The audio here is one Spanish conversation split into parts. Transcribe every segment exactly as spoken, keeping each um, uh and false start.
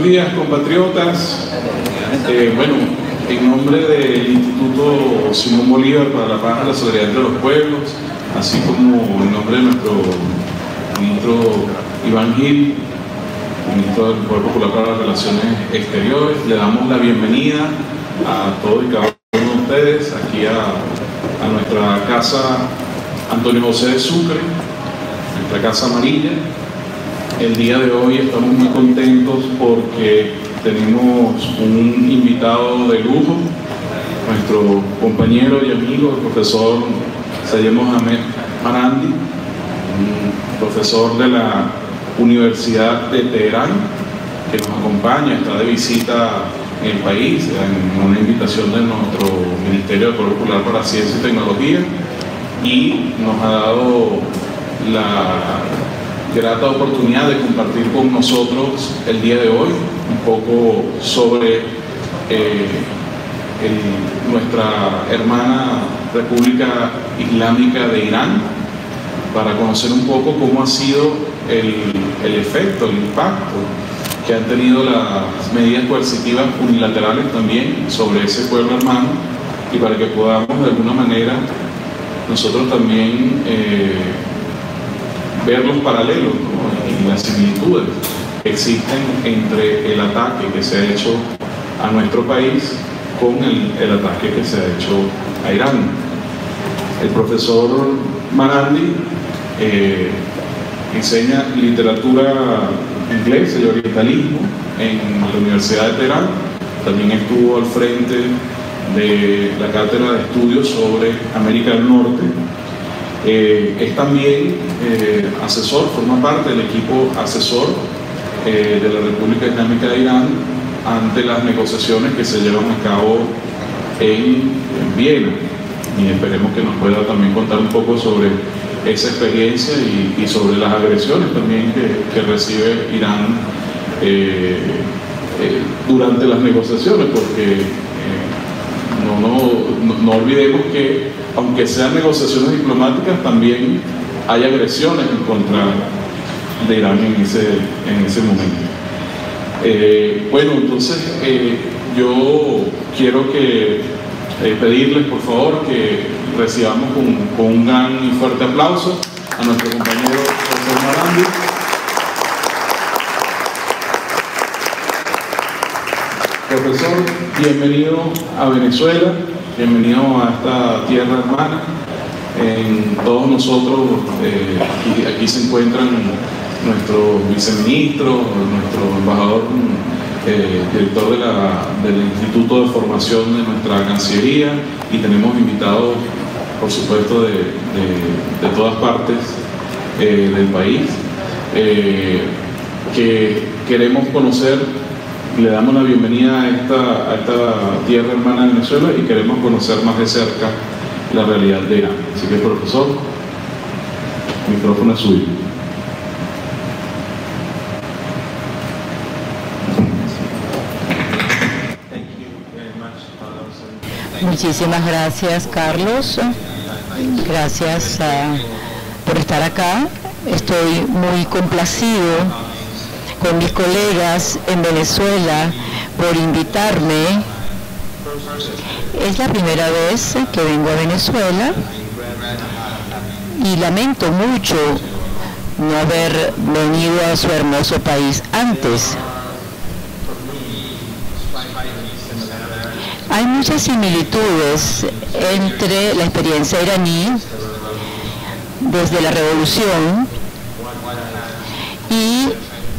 días, compatriotas. Eh, bueno, en nombre del Instituto Simón Bolívar para la Paz y la Solidaridad entre los Pueblos, así como en nombre de nuestro ministro Iván Gil, ministro del Poder Popular para las Relaciones Exteriores, le damos la bienvenida a todos y cada uno de ustedes aquí a, a nuestra casa Antonio José de Sucre, nuestra casa amarilla. El día de hoy estamos muy contentos porque tenemos un invitado de lujo, nuestro compañero y amigo, el profesor Sayed Mohamed Marandi, un profesor de la Universidad de Teherán, que nos acompaña, está de visita en el país, en una invitación de nuestro Ministerio del Poder Popular para Ciencia y Tecnología, y nos ha dado la grata oportunidad de compartir con nosotros el día de hoy un poco sobre eh, el, nuestra hermana República Islámica de Irán, para conocer un poco cómo ha sido el, el efecto, el impacto que han tenido las medidas coercitivas unilaterales también sobre ese pueblo hermano, y para que podamos de alguna manera nosotros también eh, ver los paralelos, ¿no? Y las similitudes que existen entre el ataque que se ha hecho a nuestro país con el, el ataque que se ha hecho a Irán. El profesor Marandi eh, enseña literatura inglesa y orientalismo en la Universidad de Teherán. También estuvo al frente de la cátedra de estudios sobre América del Norte. Eh, es también eh, asesor, forma parte del equipo asesor eh, de la República Islámica de Irán ante las negociaciones que se llevan a cabo en, en Viena, y esperemos que nos pueda también contar un poco sobre esa experiencia y, y sobre las agresiones también que, que recibe Irán eh, eh, durante las negociaciones, porque eh, no, no, no, no olvidemos que aunque sean negociaciones diplomáticas, también hay agresiones en contra de Irán en ese, en ese momento. Eh, bueno, entonces eh, yo quiero que eh, pedirles por favor que recibamos con, con un gran y fuerte aplauso a nuestro compañero profesor Marandi. Profesor, bienvenido a Venezuela, bienvenido a esta tierra hermana. En todos nosotros, eh, aquí, aquí se encuentran nuestro viceministro, nuestro embajador, eh, director de la, del Instituto de Formación de nuestra Cancillería, y tenemos invitados, por supuesto, de, de, de todas partes eh, del país, eh, que queremos conocer. Le damos la bienvenida a esta, a esta tierra hermana de Venezuela y queremos conocer más de cerca la realidad de Irán. Así que, profesor, el micrófono es suyo. Muchísimas gracias, Carlos. Gracias uh, por estar acá. Estoy muy complacido con mis colegas en Venezuela por invitarme. Es la primera vez que vengo a Venezuela y lamento mucho no haber venido a su hermoso país antes. Hay muchas similitudes entre la experiencia iraní desde la revolución y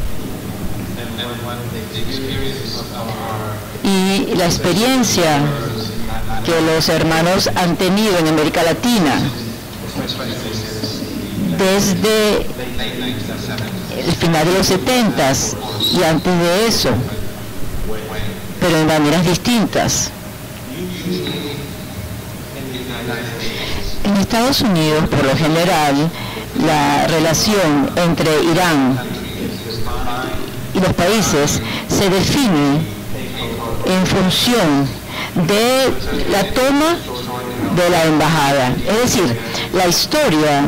y la experiencia que los hermanos han tenido en América Latina desde el final de los setentas y antes de eso, pero en maneras distintas. En Estados Unidos, por lo general, la relación entre Irán y los países se define en función de la toma de la embajada. Es decir, la historia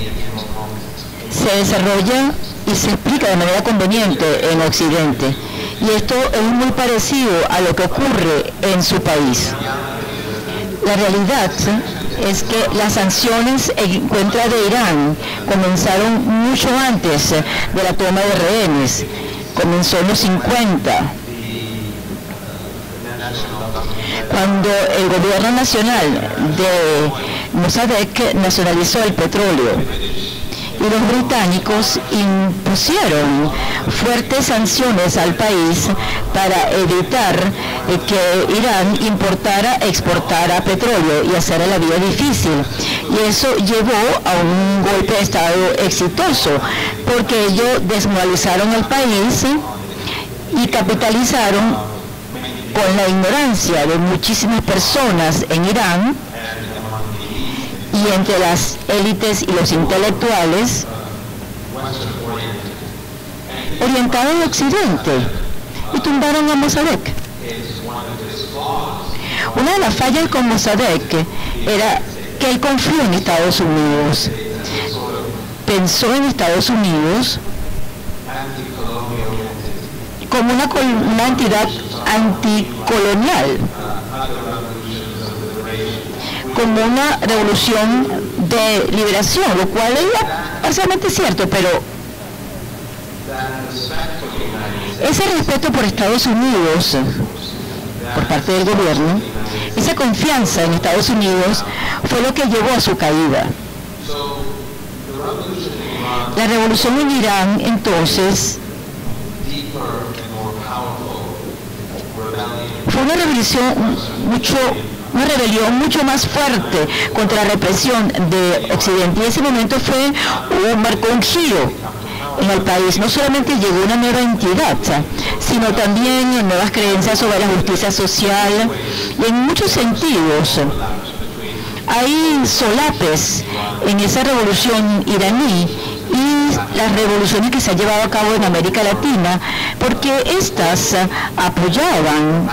se desarrolla y se explica de manera conveniente en Occidente, Y esto es muy parecido a lo que ocurre en su país. La realidad es que las sanciones en contra de Irán comenzaron mucho antes de la toma de rehenes. Comenzó en los cincuenta, cuando el gobierno nacional de Mossadegh nacionalizó el petróleo. Y los británicos impusieron fuertes sanciones al país para evitar eh, que Irán importara, exportara petróleo y hacer la vida difícil. Y eso llevó a un golpe de Estado exitoso, porque ellos desmoralizaron el país y capitalizaron con la ignorancia de muchísimas personas en Irán, y entre las élites y los intelectuales orientados al occidente, y tumbaron a Mossadegh. Una de las fallas con Mossadegh era que él confió en Estados Unidos, pensó en Estados Unidos como una, una entidad anticolonial, como una revolución de liberación, lo cual es parcialmente cierto, pero ese respeto por Estados Unidos, por parte del gobierno, esa confianza en Estados Unidos fue lo que llevó a su caída. La revolución en Irán, entonces, fue una revolución mucho una rebelión mucho más fuerte contra la represión de Occidente, y ese momento fue un, marcó un giro en el país. No solamente llegó una nueva entidad, sino también nuevas creencias sobre la justicia social, y en muchos sentidos hay solapes en esa revolución iraní y las revoluciones que se han llevado a cabo en América Latina, porque éstas apoyaban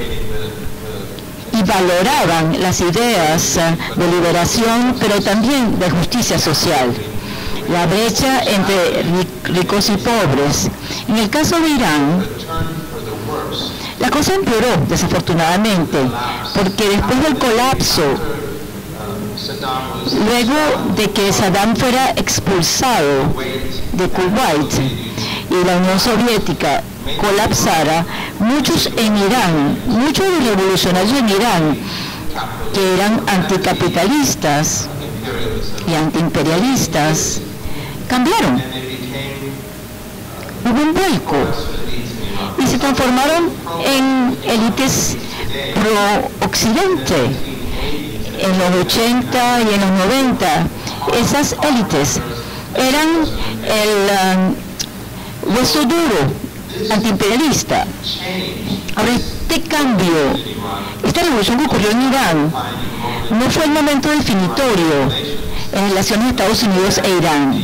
y valoraban las ideas de liberación, pero también de justicia social, la brecha entre ricos y pobres. En el caso de Irán, la cosa empeoró, desafortunadamente, porque después del colapso, luego de que Saddam fuera expulsado de Kuwait y la Unión Soviética colapsara, muchos en Irán, muchos de los revolucionarios en Irán, que eran anticapitalistas y antiimperialistas, cambiaron. Hubo un vuelco y se transformaron en élites pro-occidente. En los ochenta y en los noventa, esas élites eran el um, hueso duro antiimperialista. Ahora, este cambio, esta revolución que ocurrió en Irán, no fue el momento definitorio en relaciones de Estados Unidos e Irán.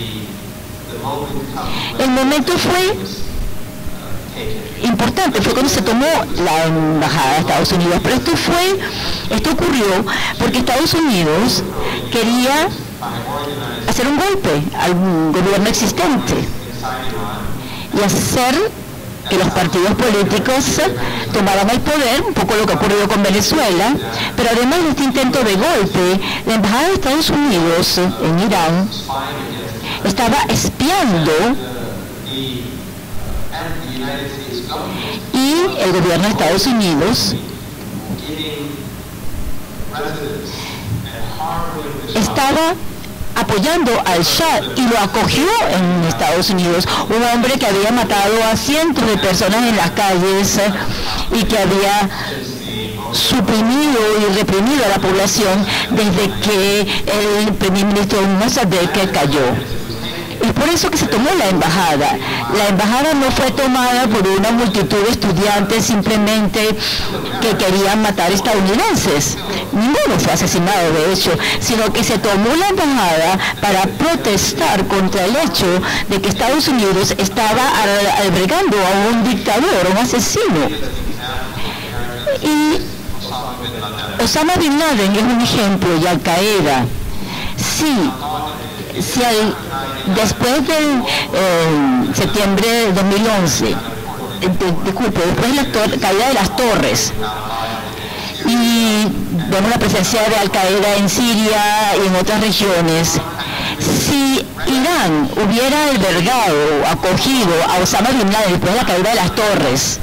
El momento fue importante, fue cuando se tomó la embajada de Estados Unidos, pero esto fue, esto ocurrió porque Estados Unidos quería hacer un golpe al gobierno existente y hacer que los partidos políticos tomaran el poder, un poco lo que ha ocurrido con Venezuela, pero además de este intento de golpe, la embajada de Estados Unidos en Irán estaba espiando y el gobierno de Estados Unidos estaba apoyando al Shah y lo acogió en Estados Unidos, un hombre que había matado a cientos de personas en las calles y que había suprimido y reprimido a la población desde que el primer ministro Mossadegh cayó. Es por eso que se tomó la embajada. La embajada no fue tomada por una multitud de estudiantes simplemente que querían matar estadounidenses. Ninguno fue asesinado, de hecho, sino que se tomó la embajada para protestar contra el hecho de que Estados Unidos estaba albergando a un dictador, un asesino. Y Osama Bin Laden es un ejemplo, y Al Qaeda. Sí. Si al, después del eh, septiembre de dos mil once, de, disculpe, después de la tor- caída de las torres, y vemos la presencia de Al-Qaeda en Siria y en otras regiones, si Irán hubiera albergado, acogido a Osama Bin Laden después de la caída de las torres,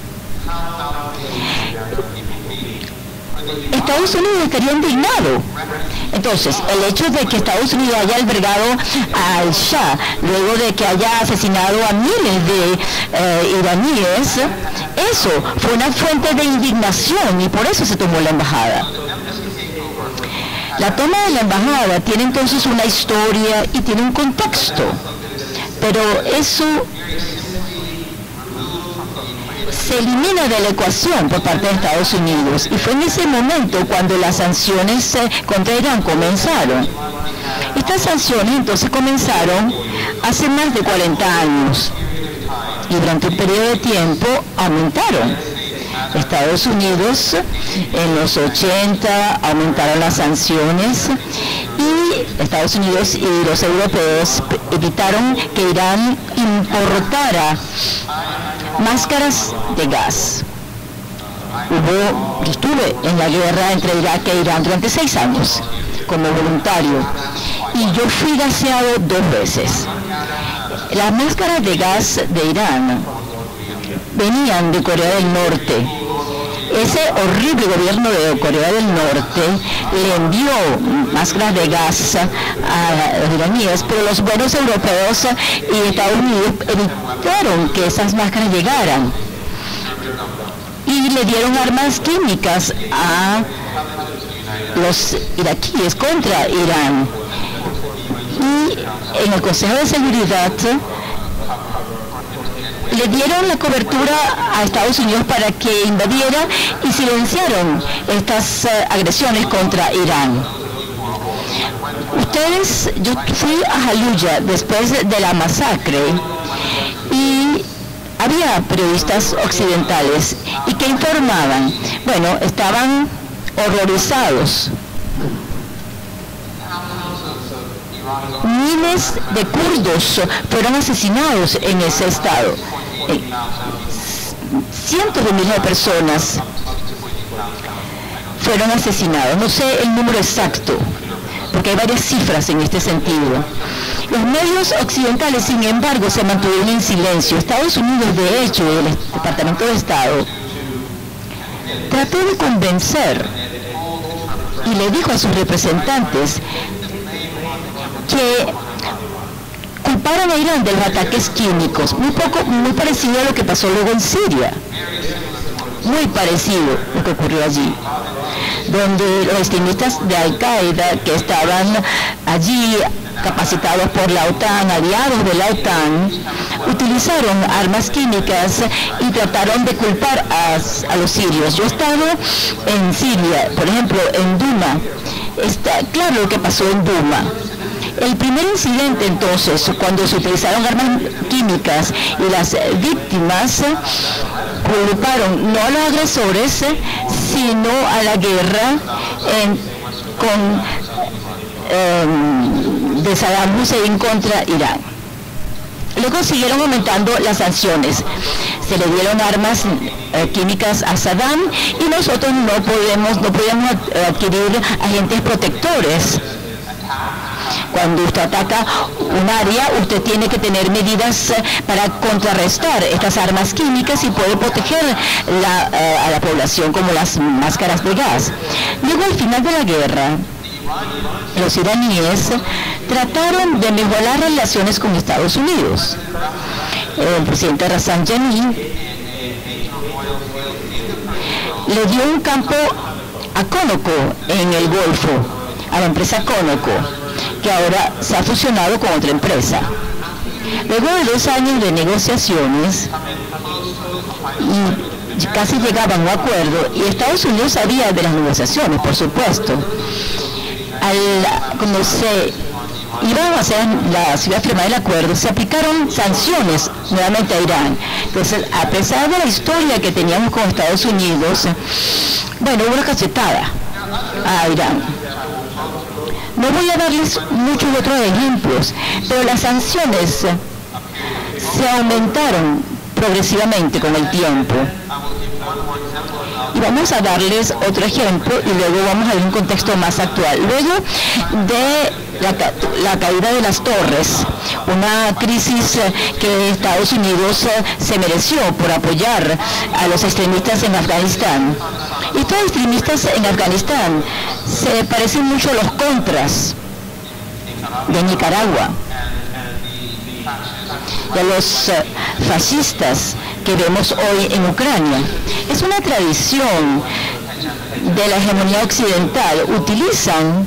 Estados Unidos estaría indignado. Entonces, el hecho de que Estados Unidos haya albergado al Shah, luego de que haya asesinado a miles de eh, iraníes, eso fue una fuente de indignación y por eso se tomó la embajada. La toma de la embajada tiene entonces una historia y tiene un contexto, pero eso se elimina de la ecuación por parte de Estados Unidos, y fue en ese momento cuando las sanciones eh, contra Irán comenzaron. Estas sanciones entonces comenzaron hace más de cuarenta años y durante un periodo de tiempo aumentaron. Estados Unidos en los ochenta aumentaron las sanciones y Estados Unidos y los europeos evitaron que Irán importara máscaras de gas. Hubo, yo estuve en la guerra entre Irak e Irán durante seis años como voluntario y yo fui gaseado dos veces. Las máscaras de gas de Irán venían de Corea del Norte. Ese horrible gobierno de Corea del Norte le envió máscaras de gas a los iraníes, pero los buenos europeos y Estados Unidos evitaron que esas máscaras llegaran y le dieron armas químicas a los iraquíes contra Irán. Y en el Consejo de Seguridad le dieron la cobertura a Estados Unidos para que invadiera y silenciaron estas uh, agresiones contra Irán. Ustedes, yo fui a Fallujah después de la masacre y había periodistas occidentales y que informaban, bueno, estaban horrorizados. Miles de kurdos fueron asesinados en ese estado. Eh, cientos de miles de personas fueron asesinados. No sé el número exacto, porque hay varias cifras en este sentido. Los medios occidentales, sin embargo, se mantuvieron en silencio. Estados Unidos, de hecho, el Departamento de Estado, trató de convencer y le dijo a sus representantes que culparon a Irán de los ataques químicos, muy poco, muy parecido a lo que pasó luego en Siria, muy parecido a lo que ocurrió allí, donde los extremistas de Al-Qaeda que estaban allí capacitados por la OTAN, aliados de la OTAN, utilizaron armas químicas y trataron de culpar a, a los sirios. Yo he estado en Siria, por ejemplo, en Duma. Está claro lo que pasó en Duma. El primer incidente, entonces, cuando se utilizaron armas químicas y las víctimas culparon no a los agresores, sino a la guerra en, con eh, de Saddam Hussein contra Irán. Luego siguieron aumentando las sanciones. Se le dieron armas eh, químicas a Saddam y nosotros no podemos, no podíamos adquirir agentes protectores. Cuando usted ataca un área, usted tiene que tener medidas para contrarrestar estas armas químicas y poder proteger la, eh, a la población, como las máscaras de gas. Luego, al final de la guerra, los iraníes trataron de mejorar relaciones con Estados Unidos. El presidente Rafsanjani le dio un campo a Conoco en el Golfo, a la empresa Conoco, que ahora se ha fusionado con otra empresa. Luego de dos años de negociaciones, y casi llegaban a un acuerdo, y Estados Unidos sabía de las negociaciones, por supuesto. Al, como se iban a hacer la ciudad firmar el acuerdo, se aplicaron sanciones nuevamente a Irán. Entonces, a pesar de la historia que teníamos con Estados Unidos, bueno, hubo una cachetada a Irán. No voy a darles muchos otros ejemplos, pero las sanciones se aumentaron progresivamente con el tiempo. Y vamos a darles otro ejemplo y luego vamos a ver un contexto más actual. Luego de la, ca la caída de las torres, una crisis que Estados Unidos se mereció por apoyar a los extremistas en Afganistán. Estos extremistas en Afganistán se parecen mucho a los contras de Nicaragua y a los uh, fascistas que vemos hoy en Ucrania. Es una tradición de la hegemonía occidental. Utilizan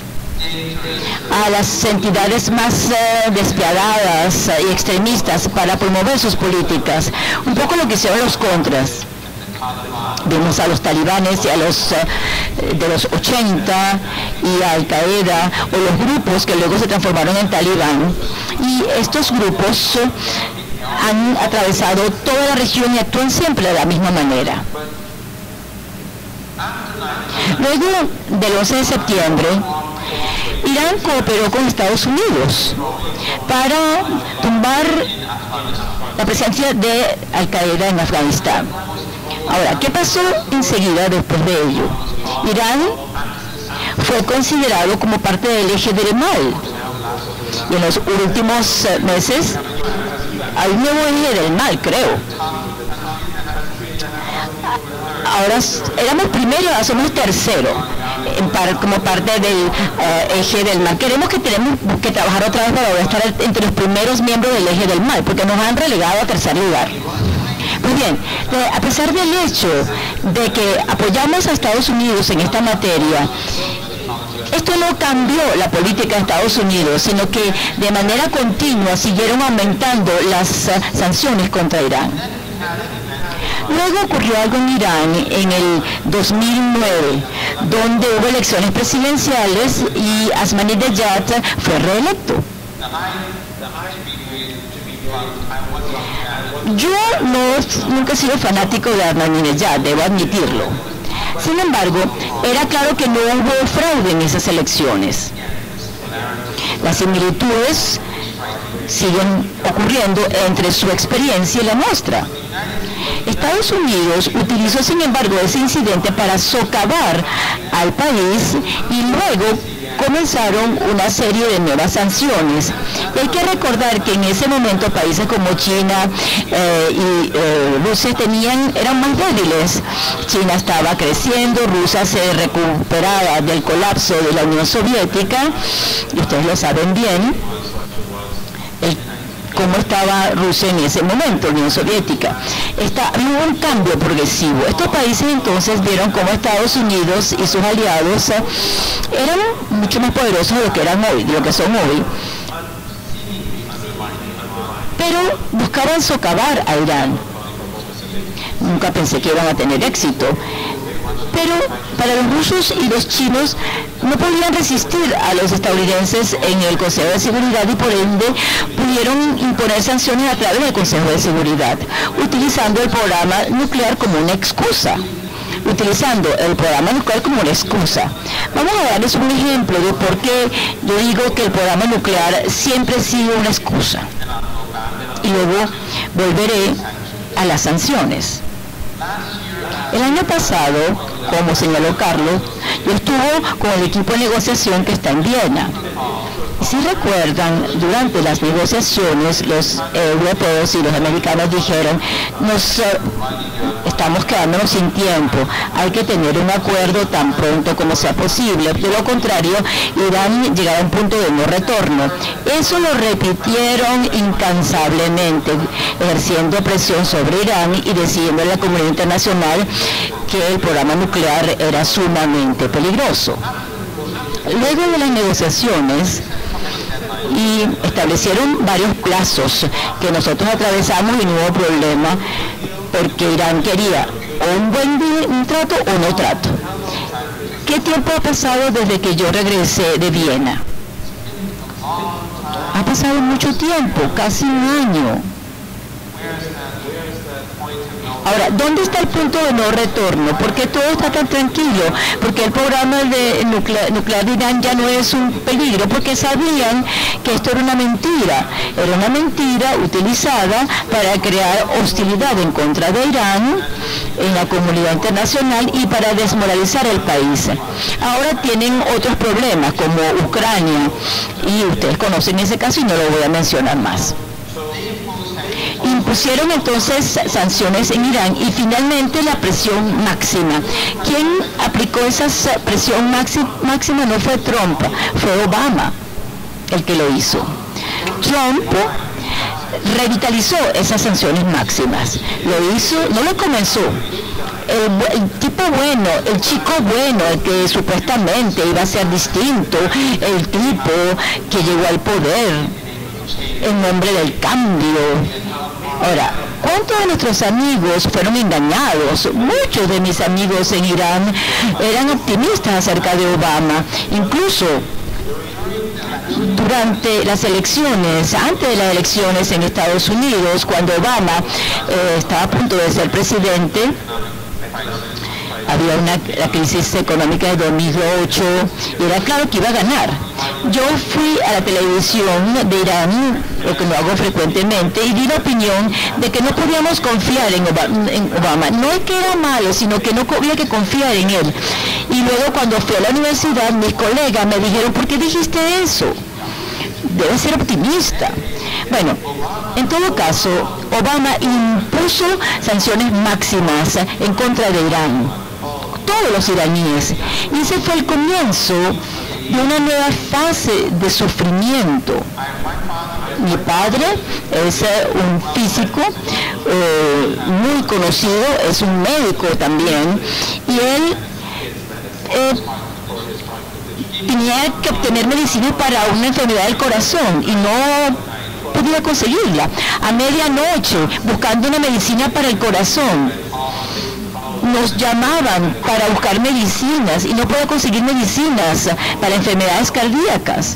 a las entidades más uh, despiadadas uh, y extremistas para promover sus políticas. Un poco lo que hicieron los contras. Vemos a los talibanes y a los uh, de los ochenta y a Al Qaeda o los grupos que luego se transformaron en talibán. Y estos grupos uh, han atravesado toda la región y actúan siempre de la misma manera. Luego del once de septiembre, Irán cooperó con Estados Unidos para tumbar la presencia de Al Qaeda en Afganistán. Ahora, ¿qué pasó enseguida después de ello? Irán fue considerado como parte del eje del mal. Y en los últimos meses hay un nuevo eje del mal, creo. Ahora éramos primero, ahora somos tercero, en par, como parte del uh, eje del mal. Queremos que tenemos que trabajar otra vez para ahora estar entre los primeros miembros del eje del mal, porque nos han relegado a tercer lugar. Muy bien, eh, a pesar del hecho de que apoyamos a Estados Unidos en esta materia, esto no cambió la política de Estados Unidos, sino que de manera continua siguieron aumentando las uh, sanciones contra Irán. Luego ocurrió algo en Irán en el dos mil nueve, donde hubo elecciones presidenciales y Ahmadinejad fue reelecto. Yo no, nunca he sido fanático de Ahmadinejad, debo admitirlo. Sin embargo, era claro que no hubo fraude en esas elecciones. Las similitudes siguen ocurriendo entre su experiencia y la nuestra. Estados Unidos utilizó, sin embargo, ese incidente para socavar al país y luego comenzaron una serie de nuevas sanciones. Y hay que recordar que en ese momento países como China eh, y eh, Rusia tenían, eran más débiles. China estaba creciendo, Rusia se recuperaba del colapso de la Unión Soviética, y ustedes lo saben bien, el, cómo estaba Rusia en ese momento, Unión Soviética. Está, hubo un cambio progresivo. Estos países entonces vieron cómo Estados Unidos y sus aliados eh, eran mucho más poderosos de lo que eran hoy, de lo que son hoy, pero buscaban socavar a Irán. Nunca pensé que iban a tener éxito, pero para los rusos y los chinos no podían resistir a los estadounidenses en el Consejo de Seguridad y por ende pudieron imponer sanciones a través del Consejo de Seguridad, utilizando el programa nuclear como una excusa. utilizando el programa nuclear como una excusa. Vamos a darles un ejemplo de por qué yo digo que el programa nuclear siempre ha sido una excusa. Y luego volveré a las sanciones. El año pasado, como señaló Carlos, yo estuve con el equipo de negociación que está en Viena. Y si recuerdan, durante las negociaciones, los europeos y los americanos dijeron, nos eh, estamos quedándonos sin tiempo, hay que tener un acuerdo tan pronto como sea posible. De lo contrario, Irán llegará a un punto de no retorno. Eso lo repitieron incansablemente, ejerciendo presión sobre Irán y decidiendo a la comunidad internacional que el programa nuclear era sumamente peligroso. Luego de las negociaciones, y establecieron varios plazos que nosotros atravesamos y no hubo problema, porque Irán quería o un buen día, un trato o no trato. ¿Qué tiempo ha pasado desde que yo regresé de Viena? Ha pasado mucho tiempo, casi un año. Ahora, ¿dónde está el punto de no retorno? ¿Por qué todo está tan tranquilo? Porque el programa de nuclear, nuclear de Irán ya no es un peligro, porque sabían que esto era una mentira. Era una mentira utilizada para crear hostilidad en contra de Irán en la comunidad internacional y para desmoralizar el país. Ahora tienen otros problemas, como Ucrania, y ustedes conocen ese caso y no lo voy a mencionar más. Impusieron entonces sanciones en Irán y finalmente la presión máxima. ¿Quién aplicó esa presión máxima? No fue Trump, fue Obama el que lo hizo. Trump revitalizó esas sanciones máximas. Lo hizo, no lo comenzó. El, el tipo bueno, el chico bueno, el que supuestamente iba a ser distinto, el tipo que llegó al poder en nombre del cambio. Ahora, ¿cuántos de nuestros amigos fueron engañados? Muchos de mis amigos en Irán eran optimistas acerca de Obama. Incluso durante las elecciones, antes de las elecciones en Estados Unidos, cuando Obama eh, estaba a punto de ser presidente, había una la crisis económica de dos mil ocho y era claro que iba a ganar. Yo fui a la televisión de Irán, lo que no hago frecuentemente, y di la opinión de que no podíamos confiar en Obama, en Obama. No es que era malo, sino que no había que confiar en él. Y luego cuando fui a la universidad, mis colegas me dijeron, ¿por qué dijiste eso? Debes ser optimista. Bueno, en todo caso, Obama impuso sanciones máximas en contra de Irán, todos los iraníes, y ese fue el comienzo de una nueva fase de sufrimiento. Mi padre es eh, un físico eh, muy conocido, es un médico también, y él eh, tenía que obtener medicina para una enfermedad del corazón y no podía conseguirla. A medianoche, buscando una medicina para el corazón, nos llamaban para buscar medicinas y no podía conseguir medicinas para enfermedades cardíacas.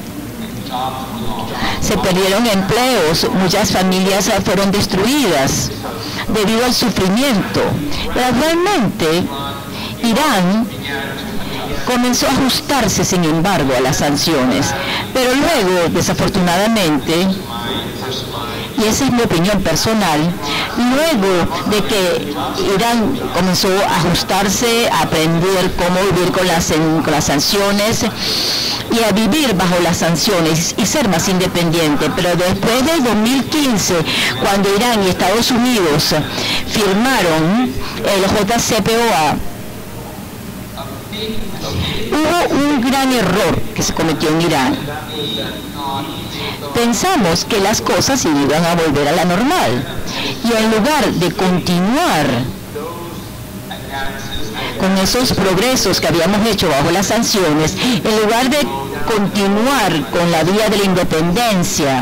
Se perdieron empleos, muchas familias fueron destruidas debido al sufrimiento. Gradualmente, Irán comenzó a ajustarse, sin embargo, a las sanciones, pero luego, desafortunadamente, y esa es mi opinión personal, luego de que Irán comenzó a ajustarse, a aprender cómo vivir con las, con las sanciones y a vivir bajo las sanciones y ser más independiente, pero después del dos mil quince, cuando Irán y Estados Unidos firmaron el J C P O A, hubo un gran error que se cometió en Irán. Pensamos que las cosas iban a volver a la normal y en lugar de continuar con esos progresos que habíamos hecho bajo las sanciones, en lugar de continuar con la vía de la independencia,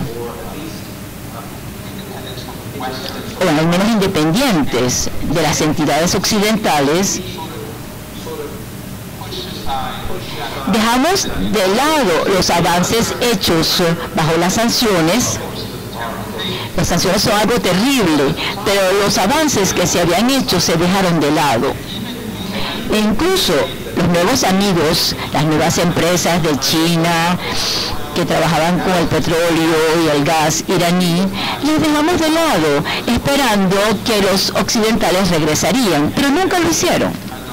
o al menos independientes de las entidades occidentales, dejamos de lado los avances hechos bajo las sanciones. Las sanciones son algo terrible, pero los avances que se habían hecho se dejaron de lado. E incluso los nuevos amigos, las nuevas empresas de China que trabajaban con el petróleo y el gas iraní, los dejamos de lado, esperando que los occidentales regresarían, pero nunca lo hicieron.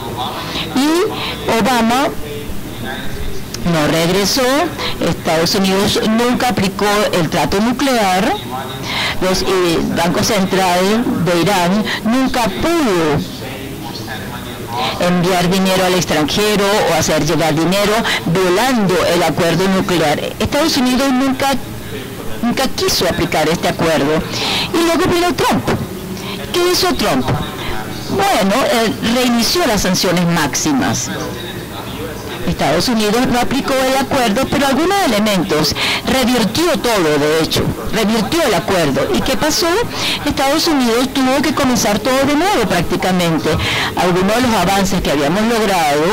Y Obama no regresó, Estados Unidos nunca aplicó el trato nuclear, los eh, Banco Central de Irán nunca pudo enviar dinero al extranjero o hacer llegar dinero violando el acuerdo nuclear. Estados Unidos nunca, nunca quiso aplicar este acuerdo. Y luego vino Trump. ¿Qué hizo Trump? Bueno, él reinició las sanciones máximas. Estados Unidos no aplicó el acuerdo, pero algunos elementos revirtió todo, de hecho, revirtió el acuerdo. ¿Y qué pasó? Estados Unidos tuvo que comenzar todo de nuevo prácticamente. Algunos de los avances que habíamos logrado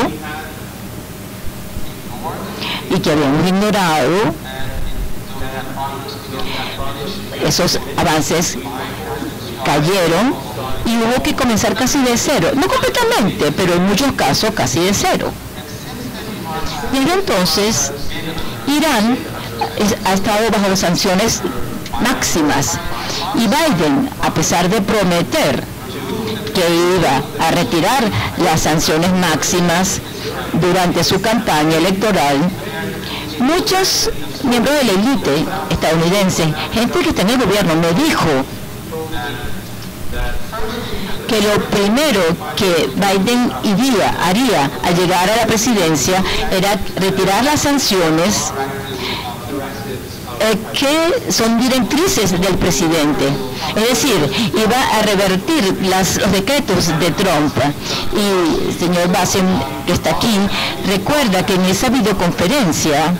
y que habíamos ignorado, esos avances cayeron y hubo que comenzar casi de cero. No completamente, pero en muchos casos casi de cero. Desde entonces, Irán es, ha estado bajo sanciones máximas y Biden, a pesar de prometer que iba a retirar las sanciones máximas durante su campaña electoral, muchos miembros de la élite estadounidense, gente que está en el gobierno, me dijo que lo primero que Biden iría, haría al llegar a la presidencia era retirar las sanciones eh, que son directrices del presidente. Es decir, iba a revertir las, los decretos de Trump. Y el señor Bassem, que está aquí, recuerda que en esa videoconferencia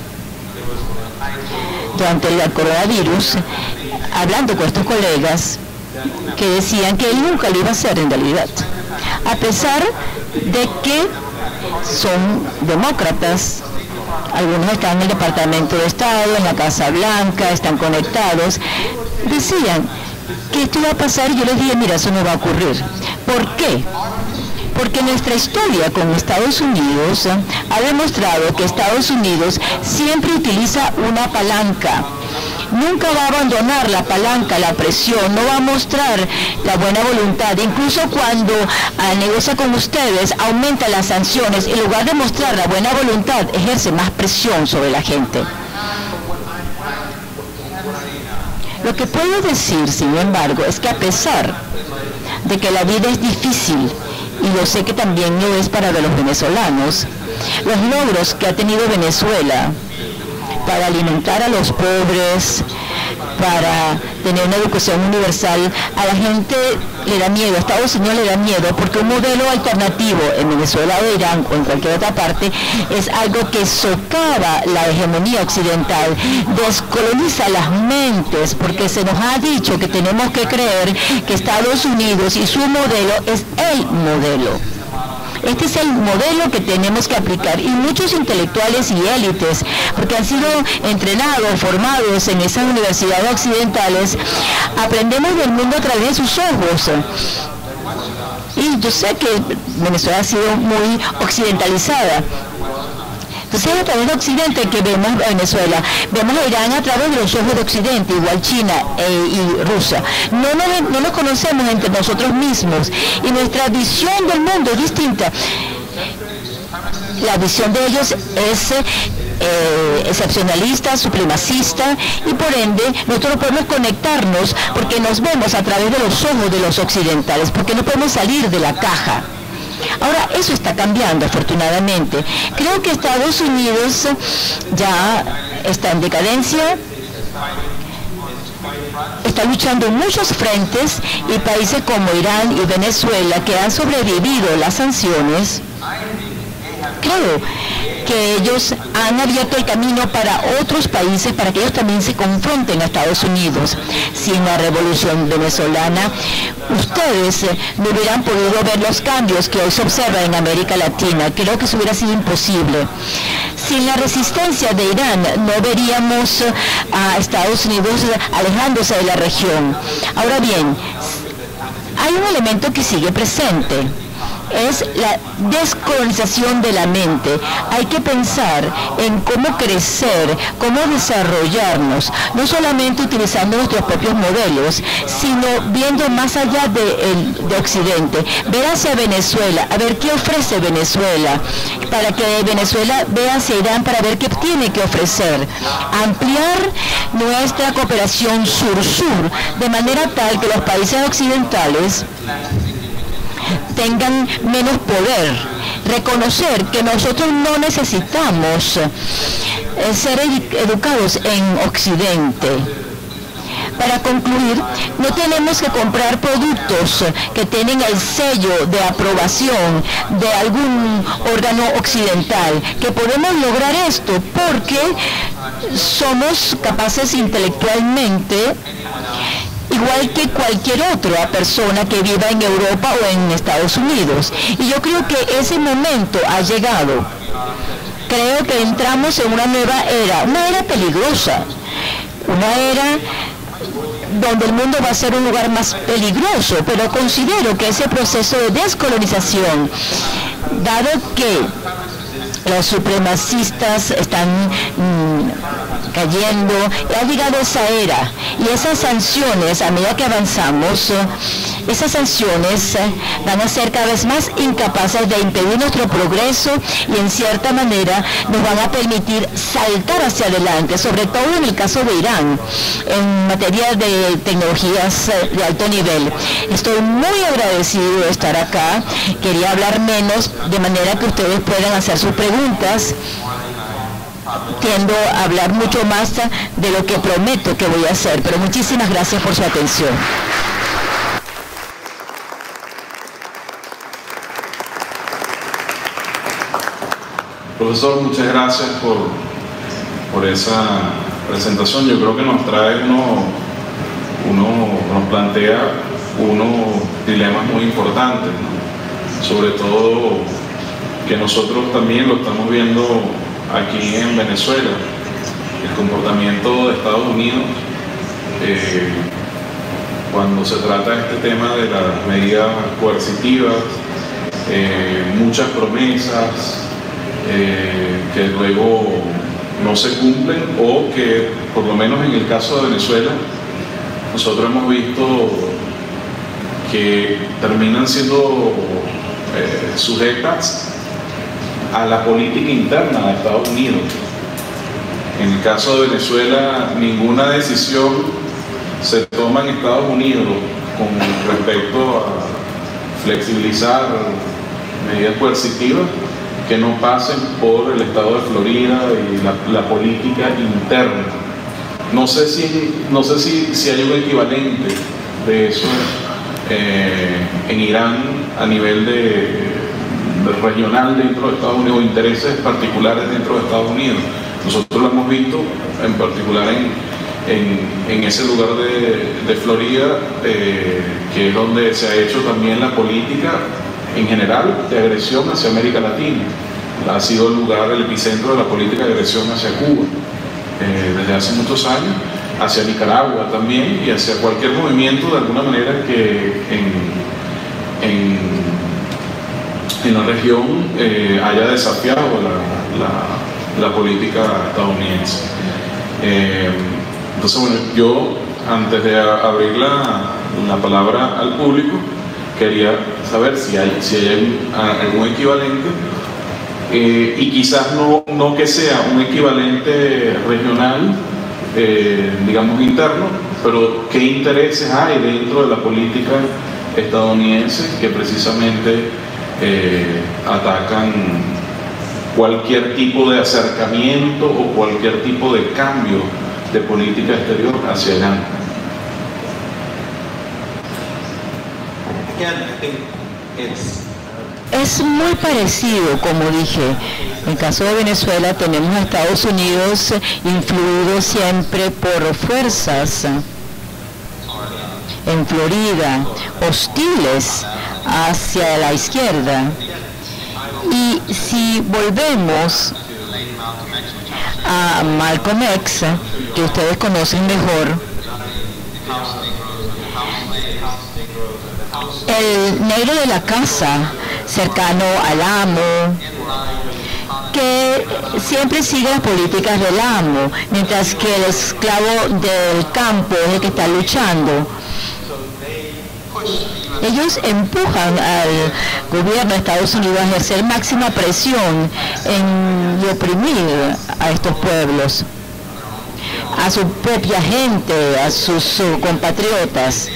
durante el coronavirus, hablando con estos colegas, que decían que él nunca lo iba a hacer en realidad, a pesar de que son demócratas. Algunos están en el Departamento de Estado, en la Casa Blanca, están conectados. Decían que esto iba a pasar y yo les dije, mira, eso no va a ocurrir. ¿Por qué? Porque nuestra historia con Estados Unidos ha demostrado que Estados Unidos siempre utiliza una palanca. Nunca va a abandonar la palanca, la presión, no va a mostrar la buena voluntad. Incluso cuando ah, negocia con ustedes, aumenta las sanciones. En lugar de mostrar la buena voluntad, ejerce más presión sobre la gente. Lo que puedo decir, sin embargo, es que a pesar de que la vida es difícil, y yo sé que también lo es para los venezolanos, los logros que ha tenido Venezuela para alimentar a los pobres, para tener una educación universal, a la gente le da miedo, a Estados Unidos le da miedo, porque un modelo alternativo en Venezuela o Irán o en cualquier otra parte es algo que socava la hegemonía occidental, descoloniza las mentes, porque se nos ha dicho que tenemos que creer que Estados Unidos y su modelo es el modelo. Este es el modelo que tenemos que aplicar, y muchos intelectuales y élites, porque han sido entrenados, formados en esas universidades occidentales, aprendemos del mundo a través de sus ojos. Y yo sé que Venezuela ha sido muy occidentalizada. Entonces es a través de Occidente que vemos Venezuela, vemos a Irán a través de los ojos de Occidente, igual China eh, y Rusia. No nos, no nos conocemos entre nosotros mismos y nuestra visión del mundo es distinta. La visión de ellos es eh, excepcionalista, supremacista, y por ende nosotros no podemos conectarnos porque nos vemos a través de los ojos de los occidentales, porque no podemos salir de la caja. Ahora, eso está cambiando, afortunadamente. Creo que Estados Unidos ya está en decadencia, está luchando en muchos frentes, y países como Irán y Venezuela, que han sobrevivido las sanciones, creo que ellos han abierto el camino para otros países, para que ellos también se confronten a Estados Unidos. Sin la revolución venezolana, ustedes no hubieran podido ver los cambios que hoy se observan en América Latina. Creo que eso hubiera sido imposible. Sin la resistencia de Irán, no veríamos a Estados Unidos alejándose de la región. Ahora bien, hay un elemento que sigue presente. Es la descolonización de la mente. Hay que pensar en cómo crecer, cómo desarrollarnos, no solamente utilizando nuestros propios modelos, sino viendo más allá de, el, de Occidente, ver hacia Venezuela, a ver qué ofrece Venezuela, para que Venezuela vea hacia Irán para ver qué tiene que ofrecer, ampliar nuestra cooperación sur-sur, de manera tal que los países occidentales tengan menos poder, reconocer que nosotros no necesitamos eh, ser ed- educados en Occidente. Para concluir, no tenemos que comprar productos que tienen el sello de aprobación de algún órgano occidental, que podemos lograr esto porque somos capaces intelectualmente, igual que cualquier otra persona que viva en Europa o en Estados Unidos. Y yo creo que ese momento ha llegado. Creo que entramos en una nueva era, una era peligrosa, una era donde el mundo va a ser un lugar más peligroso, pero considero que ese proceso de descolonización, dado que los supremacistas están mmm, cayendo, ha llegado esa era, y esas sanciones, a medida que avanzamos, esas sanciones van a ser cada vez más incapaces de impedir nuestro progreso y en cierta manera nos van a permitir saltar hacia adelante, sobre todo en el caso de Irán, en materia de tecnologías de alto nivel. Estoy muy agradecido de estar acá. Quería hablar menos, de manera que ustedes puedan hacer sus preguntas. Tiendo a hablar mucho más de lo que prometo que voy a hacer, pero muchísimas gracias por su atención. Profesor, muchas gracias por, por esa presentación. Yo creo que nos trae uno, uno nos plantea unos dilemas muy importantes, ¿no? Sobre todo que nosotros también lo estamos viendo aquí en Venezuela, el comportamiento de Estados Unidos eh, cuando se trata de este tema de las medidas coercitivas, eh, muchas promesas eh, que luego no se cumplen, o que por lo menos en el caso de Venezuela nosotros hemos visto que terminan siendo eh, sujetas a la política interna de Estados Unidos. En el caso de Venezuela, ninguna decisión se toma en Estados Unidos con respecto a flexibilizar medidas coercitivas que no pasen por el estado de Florida y la, la política interna. No sé si, no sé si, si hay un equivalente de eso eh, en Irán a nivel de regional dentro de Estados Unidos, o intereses particulares dentro de Estados Unidos. Nosotros lo hemos visto en particular en, en, en ese lugar de, de Florida, eh, que es donde se ha hecho también la política en general de agresión hacia América Latina. Ha sido el lugar, el epicentro de la política de agresión hacia Cuba eh, desde hace muchos años, hacia Nicaragua también, y hacia cualquier movimiento de alguna manera que en, en en la región eh, haya desafiado la, la, la política estadounidense. Eh, entonces, bueno, yo antes de abrir la, la palabra al público, quería saber si hay, si hay algún equivalente, eh, y quizás no, no que sea un equivalente regional, eh, digamos interno, pero qué intereses hay dentro de la política estadounidense que precisamente Eh, atacan cualquier tipo de acercamiento o cualquier tipo de cambio de política exterior hacia Irán. Es muy parecido, como dije. En el caso de Venezuela tenemos a Estados Unidos influido siempre por fuerzas en Florida hostiles hacia la izquierda. Y si volvemos a Malcolm X, que ustedes conocen mejor, el negro de la casa, cercano al amo, que siempre sigue las políticas del amo, mientras que el esclavo del campo es el que está luchando. Ellos empujan al gobierno de Estados Unidos a ejercer máxima presión en y oprimir a estos pueblos, a su propia gente, a sus compatriotas.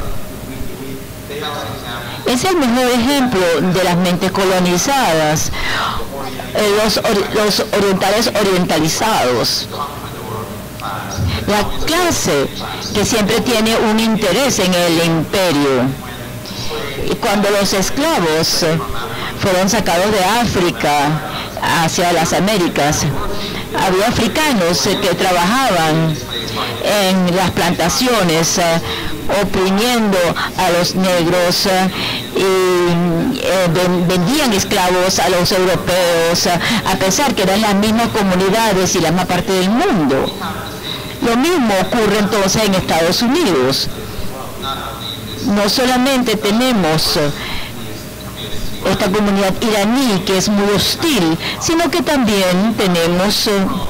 Es el mejor ejemplo de las mentes colonizadas, los, los orientales orientalizados. La clase que siempre tiene un interés en el imperio. Y cuando los esclavos fueron sacados de África hacia las Américas, había africanos que trabajaban en las plantaciones, oprimiendo a los negros, y vendían esclavos a los europeos, a pesar que eran las mismas comunidades y la misma parte del mundo. Lo mismo ocurre entonces en Estados Unidos. No solamente tenemos esta comunidad iraní que es muy hostil, sino que también tenemos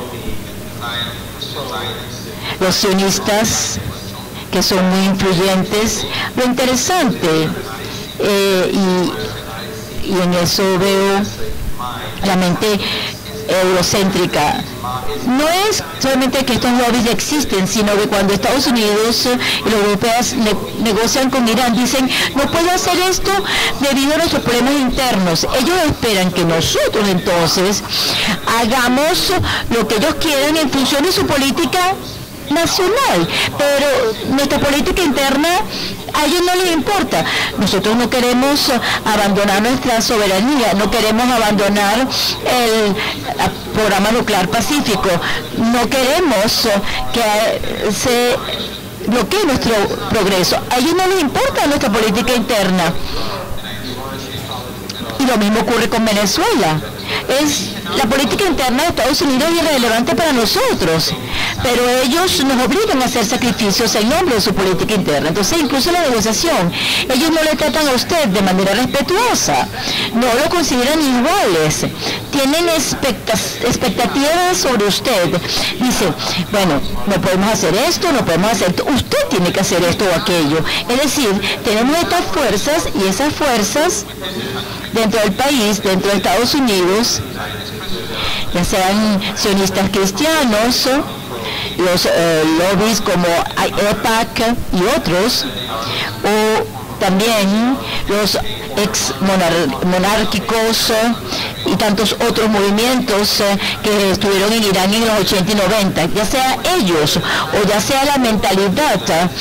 los sionistas que son muy influyentes. Lo interesante, eh, y, y en eso veo la mente eurocéntrica, no es solamente que estos lobbies ya existen, sino que cuando Estados Unidos y los europeos ne negocian con Irán, dicen, no puedo hacer esto debido a nuestros problemas internos. Ellos esperan que nosotros entonces hagamos lo que ellos quieran en función de su política nacional, pero nuestra política interna a ellos no les importa. Nosotros no queremos abandonar nuestra soberanía, no queremos abandonar el programa nuclear pacífico, no queremos que se bloquee nuestro progreso. A ellos no les importa nuestra política interna. Y lo mismo ocurre con Venezuela. Es la política interna de Estados Unidos es irrelevante para nosotros, pero ellos nos obligan a hacer sacrificios en nombre de su política interna. Entonces, incluso en la negociación, ellos no le tratan a usted de manera respetuosa, no lo consideran iguales, tienen expectativas sobre usted. Dice, bueno, no podemos hacer esto, no podemos hacer esto, usted tiene que hacer esto o aquello. Es decir, tenemos estas fuerzas y esas fuerzas dentro del país, dentro de Estados Unidos, ya sean sionistas cristianos, los eh, lobbies como AIPAC y otros, o también los ex monárquicos y tantos otros movimientos que estuvieron en Irán en los ochenta y noventa, ya sea ellos o ya sea la mentalidad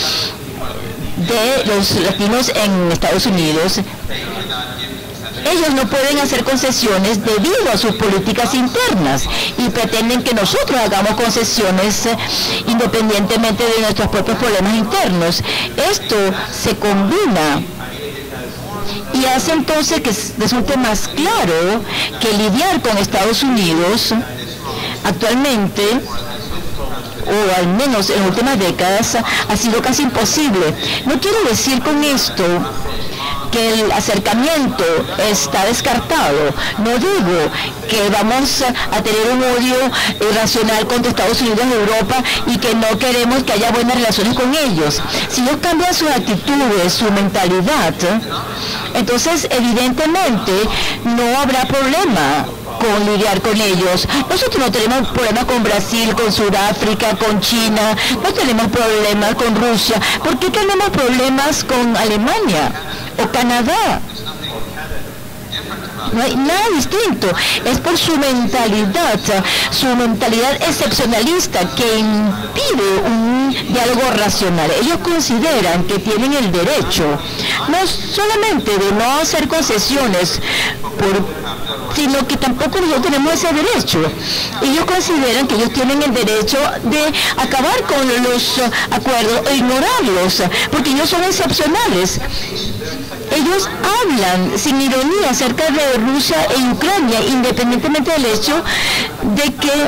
de los latinos en Estados Unidos. Ellos no pueden hacer concesiones debido a sus políticas internas y pretenden que nosotros hagamos concesiones eh, independientemente de nuestros propios problemas internos. Esto se combina y hace entonces que resulte más claro que lidiar con Estados Unidos actualmente, o al menos en las últimas décadas, ha sido casi imposible. No quiero decir con esto que el acercamiento está descartado. No digo que vamos a tener un odio irracional contra Estados Unidos y Europa y que no queremos que haya buenas relaciones con ellos. Si ellos cambian sus actitudes, su mentalidad, entonces evidentemente no habrá problema con lidiar con ellos. Nosotros no tenemos problemas con Brasil, con Sudáfrica, con China, no tenemos problemas con Rusia. ¿Por qué tenemos problemas con Alemania o Canadá? No hay nada distinto, es por su mentalidad, su mentalidad excepcionalista que impide un diálogo racional. Ellos consideran que tienen el derecho, no solamente de no hacer concesiones, por, sino que tampoco nosotros tenemos ese derecho. Ellos consideran que ellos tienen el derecho de acabar con los acuerdos e ignorarlos, porque ellos son excepcionales. Ellos hablan sin ironía acerca de Rusia e Ucrania, independientemente del hecho de que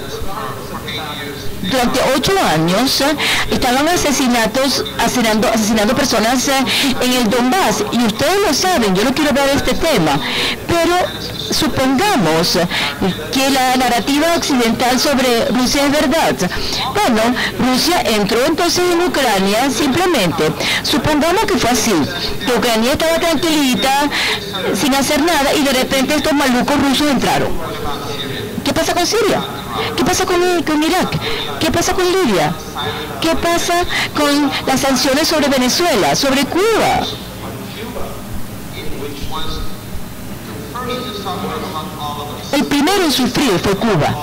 durante ocho años eh, estaban asesinatos, asesinando, asesinando personas eh, en el Donbass. Y ustedes lo saben, yo no quiero hablar de este tema, pero supongamos que la narrativa occidental sobre Rusia es verdad. Bueno, Rusia entró entonces en Ucrania simplemente. Supongamos que fue así, que Ucrania estaba tranquilita, sin hacer nada, y de repente estos malucos rusos entraron. ¿Qué pasa con Siria? ¿Qué pasa con, con Irak? ¿Qué pasa con Libia? ¿Qué pasa con las sanciones sobre Venezuela, sobre Cuba? El primero en sufrir fue Cuba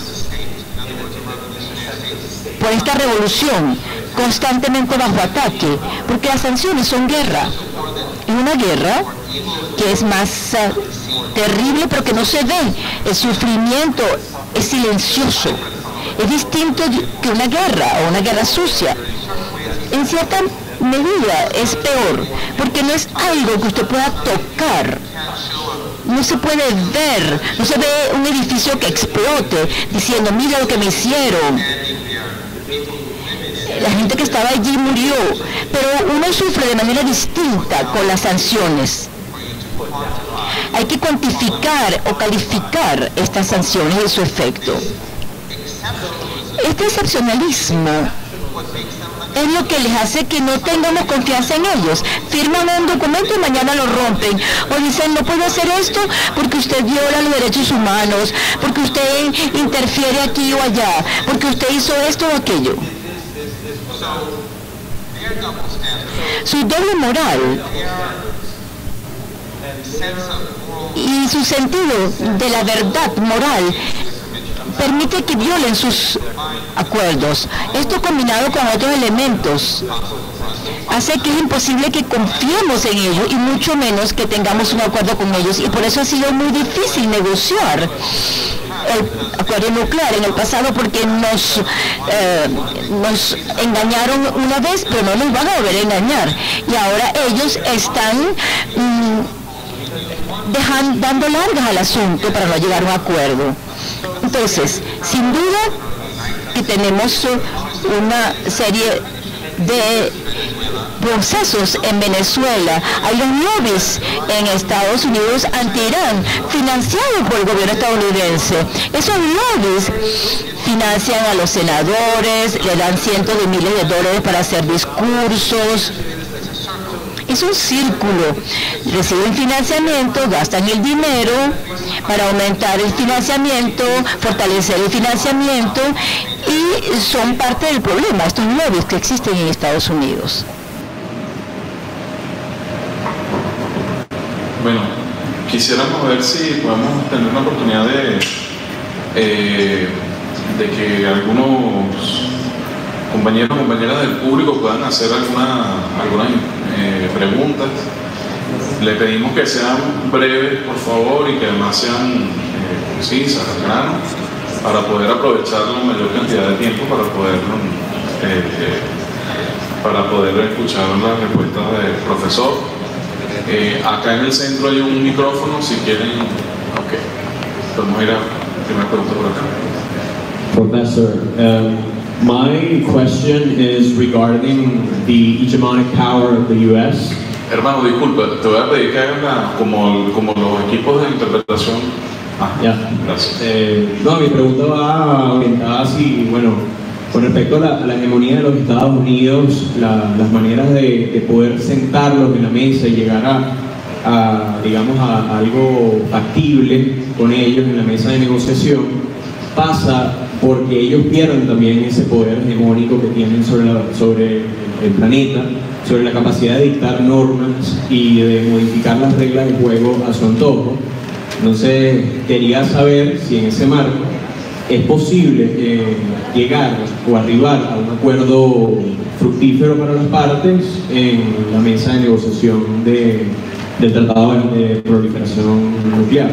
por esta revolución constantemente bajo ataque, porque las sanciones son guerra. Es una guerra que es más uh, terrible, pero que no se ve. El sufrimiento es silencioso. Es distinto que una guerra o una guerra sucia. En cierta medida es peor, porque no es algo que usted pueda tocar. No se puede ver, no se ve un edificio que explote diciendo, mira lo que me hicieron. la gente que estaba allí murió, pero uno sufre de manera distinta con las sanciones. Hay que cuantificar o calificar estas sanciones y su efecto. Este excepcionalismo es lo que les hace que no tengamos confianza en ellos. Firman un documento y mañana lo rompen. O dicen, no puedo hacer esto porque usted viola los derechos humanos, porque usted interfiere aquí o allá, porque usted hizo esto o aquello. Su doble moral y su sentido de la verdad moral permite que violen sus acuerdos. Esto combinado con otros elementos hace que es imposible que confiemos en ellos y mucho menos que tengamos un acuerdo con ellos, y por eso ha sido muy difícil negociar el acuerdo nuclear en el pasado, porque nos, eh, nos engañaron una vez, pero no nos van a volver a engañar, y ahora ellos están mmm, dejan, dando largas al asunto para no llegar a un acuerdo. Entonces, sin duda que tenemos una serie de procesos en Venezuela. Hay los lobbies en Estados Unidos anti-Irán, financiados por el gobierno estadounidense. Esos lobbies financian a los senadores, le dan cientos de miles de dólares para hacer discursos. Es un círculo. Reciben financiamiento, gastan el dinero para aumentar el financiamiento, fortalecer el financiamiento, y son parte del problema, estos lobbies que existen en Estados Unidos. Bueno, quisiéramos ver si podemos tener una oportunidad de, eh, de que algunos compañeros o compañeras del público puedan hacer alguna, algunas eh, preguntas. Le pedimos que sean breves, por favor, y que además sean eh, concisas, al grano, para poder aprovechar la mayor cantidad de tiempo para poder, eh, eh, para poder escuchar las respuestas del profesor. Eh, acá en el centro hay un micrófono, si quieren. Ok, podemos ir a la primera pregunta por acá. Professor, um, my question is regarding the hegemonic power of the U S. Hermano, disculpa, te voy a pedir que hagan la, como, como los equipos de interpretación. Ah, ya. Gracias. Eh, no, mi pregunta va orientada así, bueno, con respecto a la, a la hegemonía de los Estados Unidos, la, las maneras de, de poder sentarlos en la mesa y llegar a, a digamos, a, a algo factible con ellos en la mesa de negociación, pasa porque ellos pierden también ese poder hegemónico que tienen sobre, la, sobre el planeta, sobre la capacidad de dictar normas y de modificar las reglas de juego a su antojo. Entonces, quería saber si en ese marco es posible eh, llegar o arribar a un acuerdo fructífero para las partes en la mesa de negociación de, del Tratado de Proliferación Nuclear.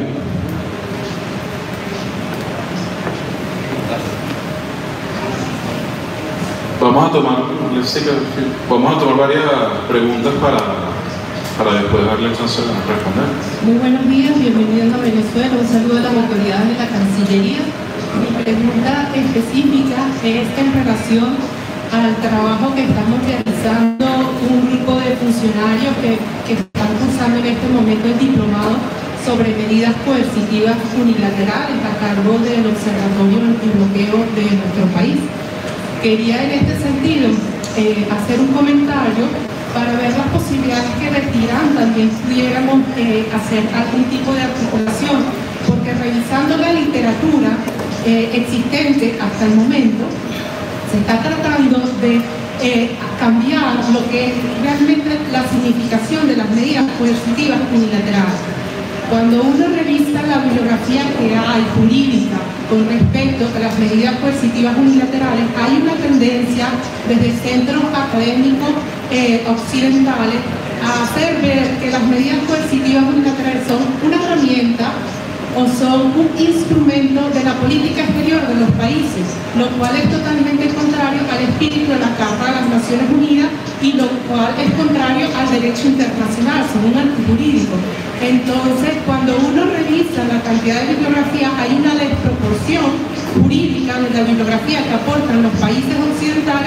Vamos a tomar, vamos a tomar varias preguntas para, para después darle chance de responder. Muy buenos días, bienvenidos a Venezuela, un saludo a las autoridades de la Cancillería. Mi pregunta específica es en relación al trabajo que estamos realizando un grupo de funcionarios que, que están cursando en este momento el diplomado sobre medidas coercitivas unilaterales a cargo del Observatorio Antibloqueo de nuestro país. Quería en este sentido eh, hacer un comentario para ver las posibilidades que retiran también pudiéramos eh, hacer algún tipo de articulación, porque revisando la literatura eh, existente hasta el momento, se está tratando de eh, cambiar lo que es realmente la significación de las medidas coercitivas unilaterales. Cuando uno revisa la bibliografía que hay jurídica con respecto a las medidas coercitivas unilaterales, hay una tendencia desde centros académicos eh, occidentales a hacer ver que las medidas coercitivas unilaterales son una herramienta o son un instrumento de la política exterior de los países, lo cual es totalmente contrario al espíritu de la Carta de las Naciones Unidas y lo cual es contrario al derecho internacional, son un antijurídico. Entonces, cuando uno revisa la cantidad de bibliografía, hay una desproporción jurídica de la bibliografía que aportan los países occidentales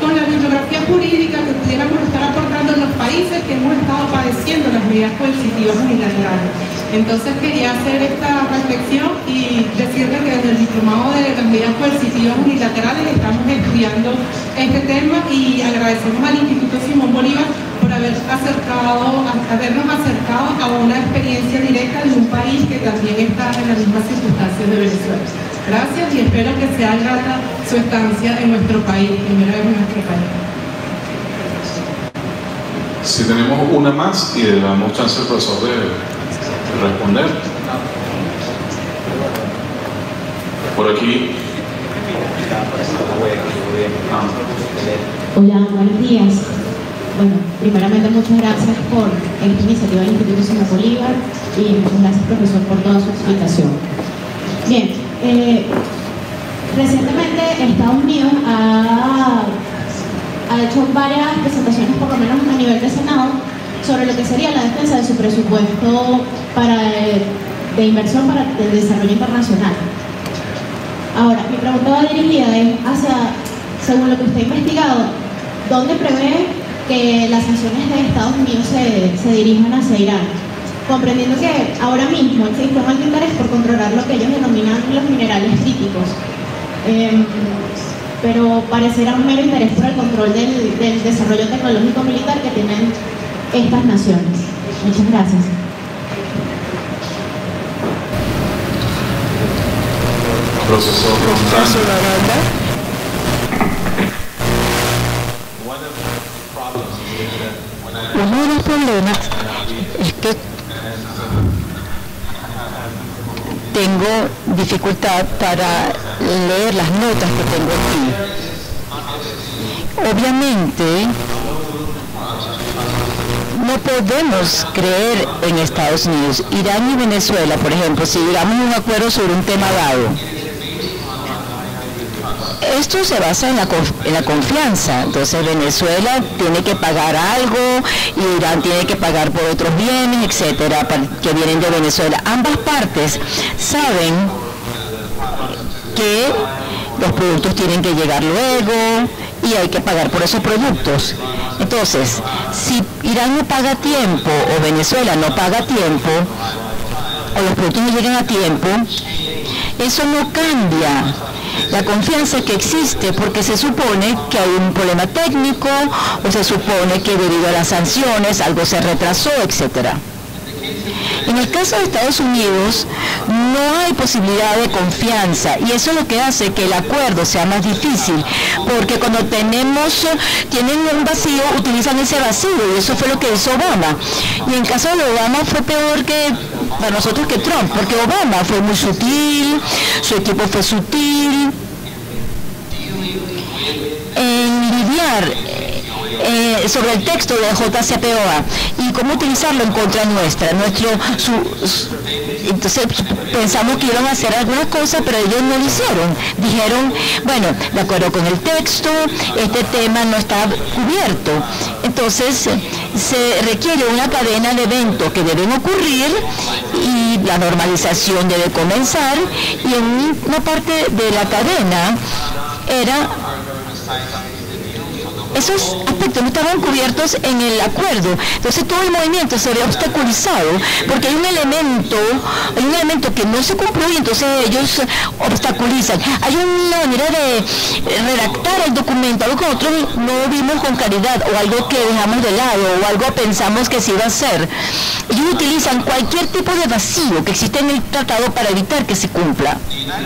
con la bibliografía jurídica que pudiéramos estar aportando en los países que hemos estado padeciendo las medidas coercitivas unilaterales. Entonces quería hacer esta reflexión y decirle que desde el diplomado de las medidas coercitivas unilaterales estamos estudiando este tema y agradecemos al Instituto Simón Bolívar por haber acercado, habernos acercado a una experiencia directa de un país que también está en las mismas circunstancias de Venezuela. Gracias y espero que sea grata su estancia en nuestro país, primera vez en nuestro país. Si tenemos una más y le damos chance al profesor de responder. Por aquí. Ah. Hola, buenos días. Bueno, primeramente muchas gracias por esta iniciativa del Instituto Simón Bolívar y muchas gracias, profesor, por toda su explicación. Bien, eh, recientemente Estados Unidos ha, ha hecho varias presentaciones, por lo menos a nivel de Senado, sobre lo que sería la defensa de su presupuesto para, de inversión para el desarrollo internacional. Ahora, mi pregunta va dirigida es hacia, según lo que usted ha investigado, ¿dónde prevé que las sanciones de Estados Unidos se, se dirijan hacia Irán? Comprendiendo que ahora mismo existe un alto interés por controlar lo que ellos denominan los minerales críticos, eh, pero parecerá un mero interés por el control del, del desarrollo tecnológico militar que tienen estas naciones. Muchas gracias. Profesor Uno de los problemas es que tengo dificultad para leer las notas que tengo aquí. Obviamente, no podemos creer en Estados Unidos. Irán y Venezuela, por ejemplo, si llegamos a un acuerdo sobre un tema dado, esto se basa en la, en la confianza. Entonces Venezuela tiene que pagar algo y Irán tiene que pagar por otros bienes, etcétera, que vienen de Venezuela. Ambas partes saben que los productos tienen que llegar luego y hay que pagar por esos productos. Entonces, si Irán no paga a tiempo o Venezuela no paga a tiempo o los productos no llegan a tiempo, eso no cambia la confianza que existe, porque se supone que hay un problema técnico o se supone que debido a las sanciones algo se retrasó, etcétera. En el caso de Estados Unidos no hay posibilidad de confianza y eso es lo que hace que el acuerdo sea más difícil, porque cuando tenemos, tienen un vacío, utilizan ese vacío y eso fue lo que hizo Obama. Y en caso de Obama fue peor que para nosotros que Trump, porque Obama fue muy sutil, su equipo fue sutil en lidiar Eh, sobre el texto de J C P O A y cómo utilizarlo en contra nuestra. Nuestro, su, su, entonces pensamos que iban a hacer algunas cosas, pero ellos no lo hicieron. Dijeron, bueno, de acuerdo con el texto, este tema no está cubierto. Entonces se requiere una cadena de eventos que deben ocurrir y la normalización debe comenzar, y en una parte de la cadena era esos aspectos no estaban cubiertos en el acuerdo. Entonces todo el movimiento se ve obstaculizado porque hay un elemento, hay un elemento que no se cumplió y entonces ellos obstaculizan. Hay una manera de redactar el documento, algo que nosotros no vimos con claridad o algo que dejamos de lado o algo pensamos que se iba a hacer. Ellos utilizan cualquier tipo de vacío que existe en el tratado para evitar que se cumpla.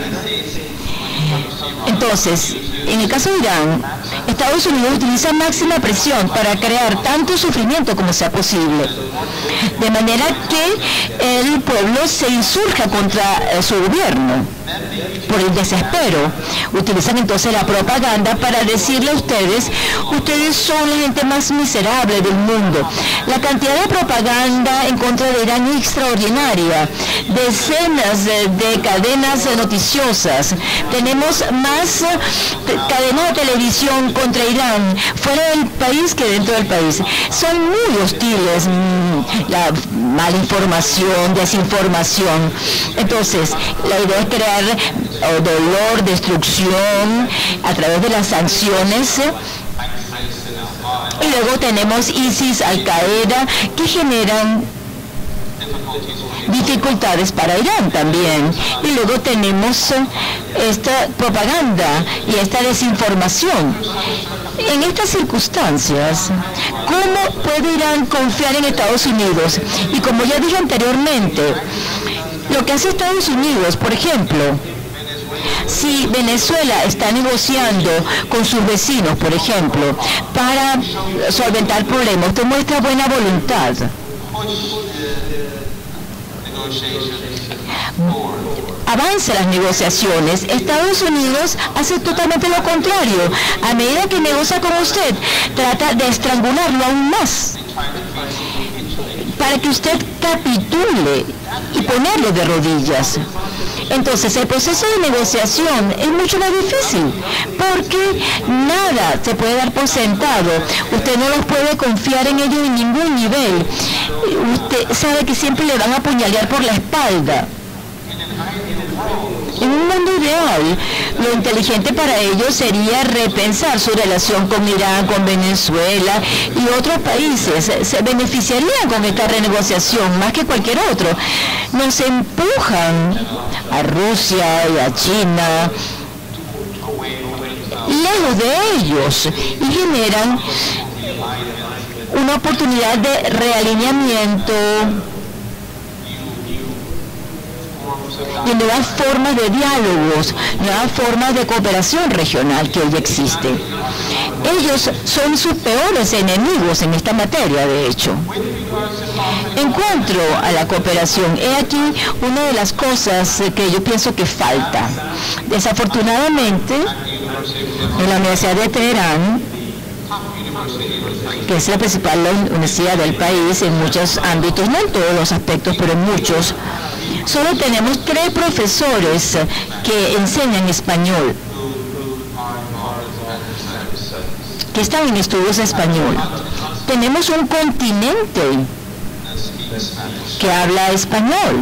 Entonces, en el caso de Irán, Estados Unidos utiliza máxima presión para crear tanto sufrimiento como sea posible, de manera que el pueblo se insurja contra eh, su gobierno por el desespero. Utilizan entonces la propaganda para decirle a ustedes, ustedes son la gente más miserable del mundo. La cantidad de propaganda en contra de Irán es extraordinaria. Decenas de, de cadenas noticiosas. Tenemos más cadenas de televisión contra Irán fuera del país que dentro del país. Son muy hostiles, la mala información, desinformación. Entonces, la idea es crear dolor, destrucción a través de las sanciones Y luego tenemos ISIS, Al-Qaeda, que generan dificultades para Irán también. Y luego tenemos esta propaganda y esta desinformación. En estas circunstancias, ¿cómo puede Irán confiar en Estados Unidos? Y como ya dije anteriormente, lo que hace Estados Unidos, por ejemplo, si Venezuela está negociando con sus vecinos, por ejemplo, para solventar problemas, usted muestra buena voluntad. Avanza las negociaciones. Estados Unidos hace totalmente lo contrario. A medida que negocia con usted, trata de estrangularlo aún más para que usted capitule y ponerlo de rodillas. Entonces, el proceso de negociación es mucho más difícil, porque nada se puede dar por sentado. Usted no los puede confiar en ellos en ningún nivel. Usted sabe que siempre le van a apuñalear por la espalda. En un mundo ideal, lo inteligente para ellos sería repensar su relación con Irán, con Venezuela y otros países. Se beneficiarían con esta renegociación más que cualquier otro. Nos empujan a Rusia y a China lejos de ellos y generan una oportunidad de realineamiento y nuevas formas de diálogos, nuevas formas de cooperación regional que hoy existe. Ellos son sus peores enemigos en esta materia, de hecho. En cuanto a la cooperación, he aquí una de las cosas que yo pienso que falta. Desafortunadamente, en la Universidad de Teherán, que es la principal universidad del país en muchos ámbitos, no en todos los aspectos, pero en muchos, solo tenemos tres profesores que enseñan español, que están en estudios de español. Tenemos un continente que habla español.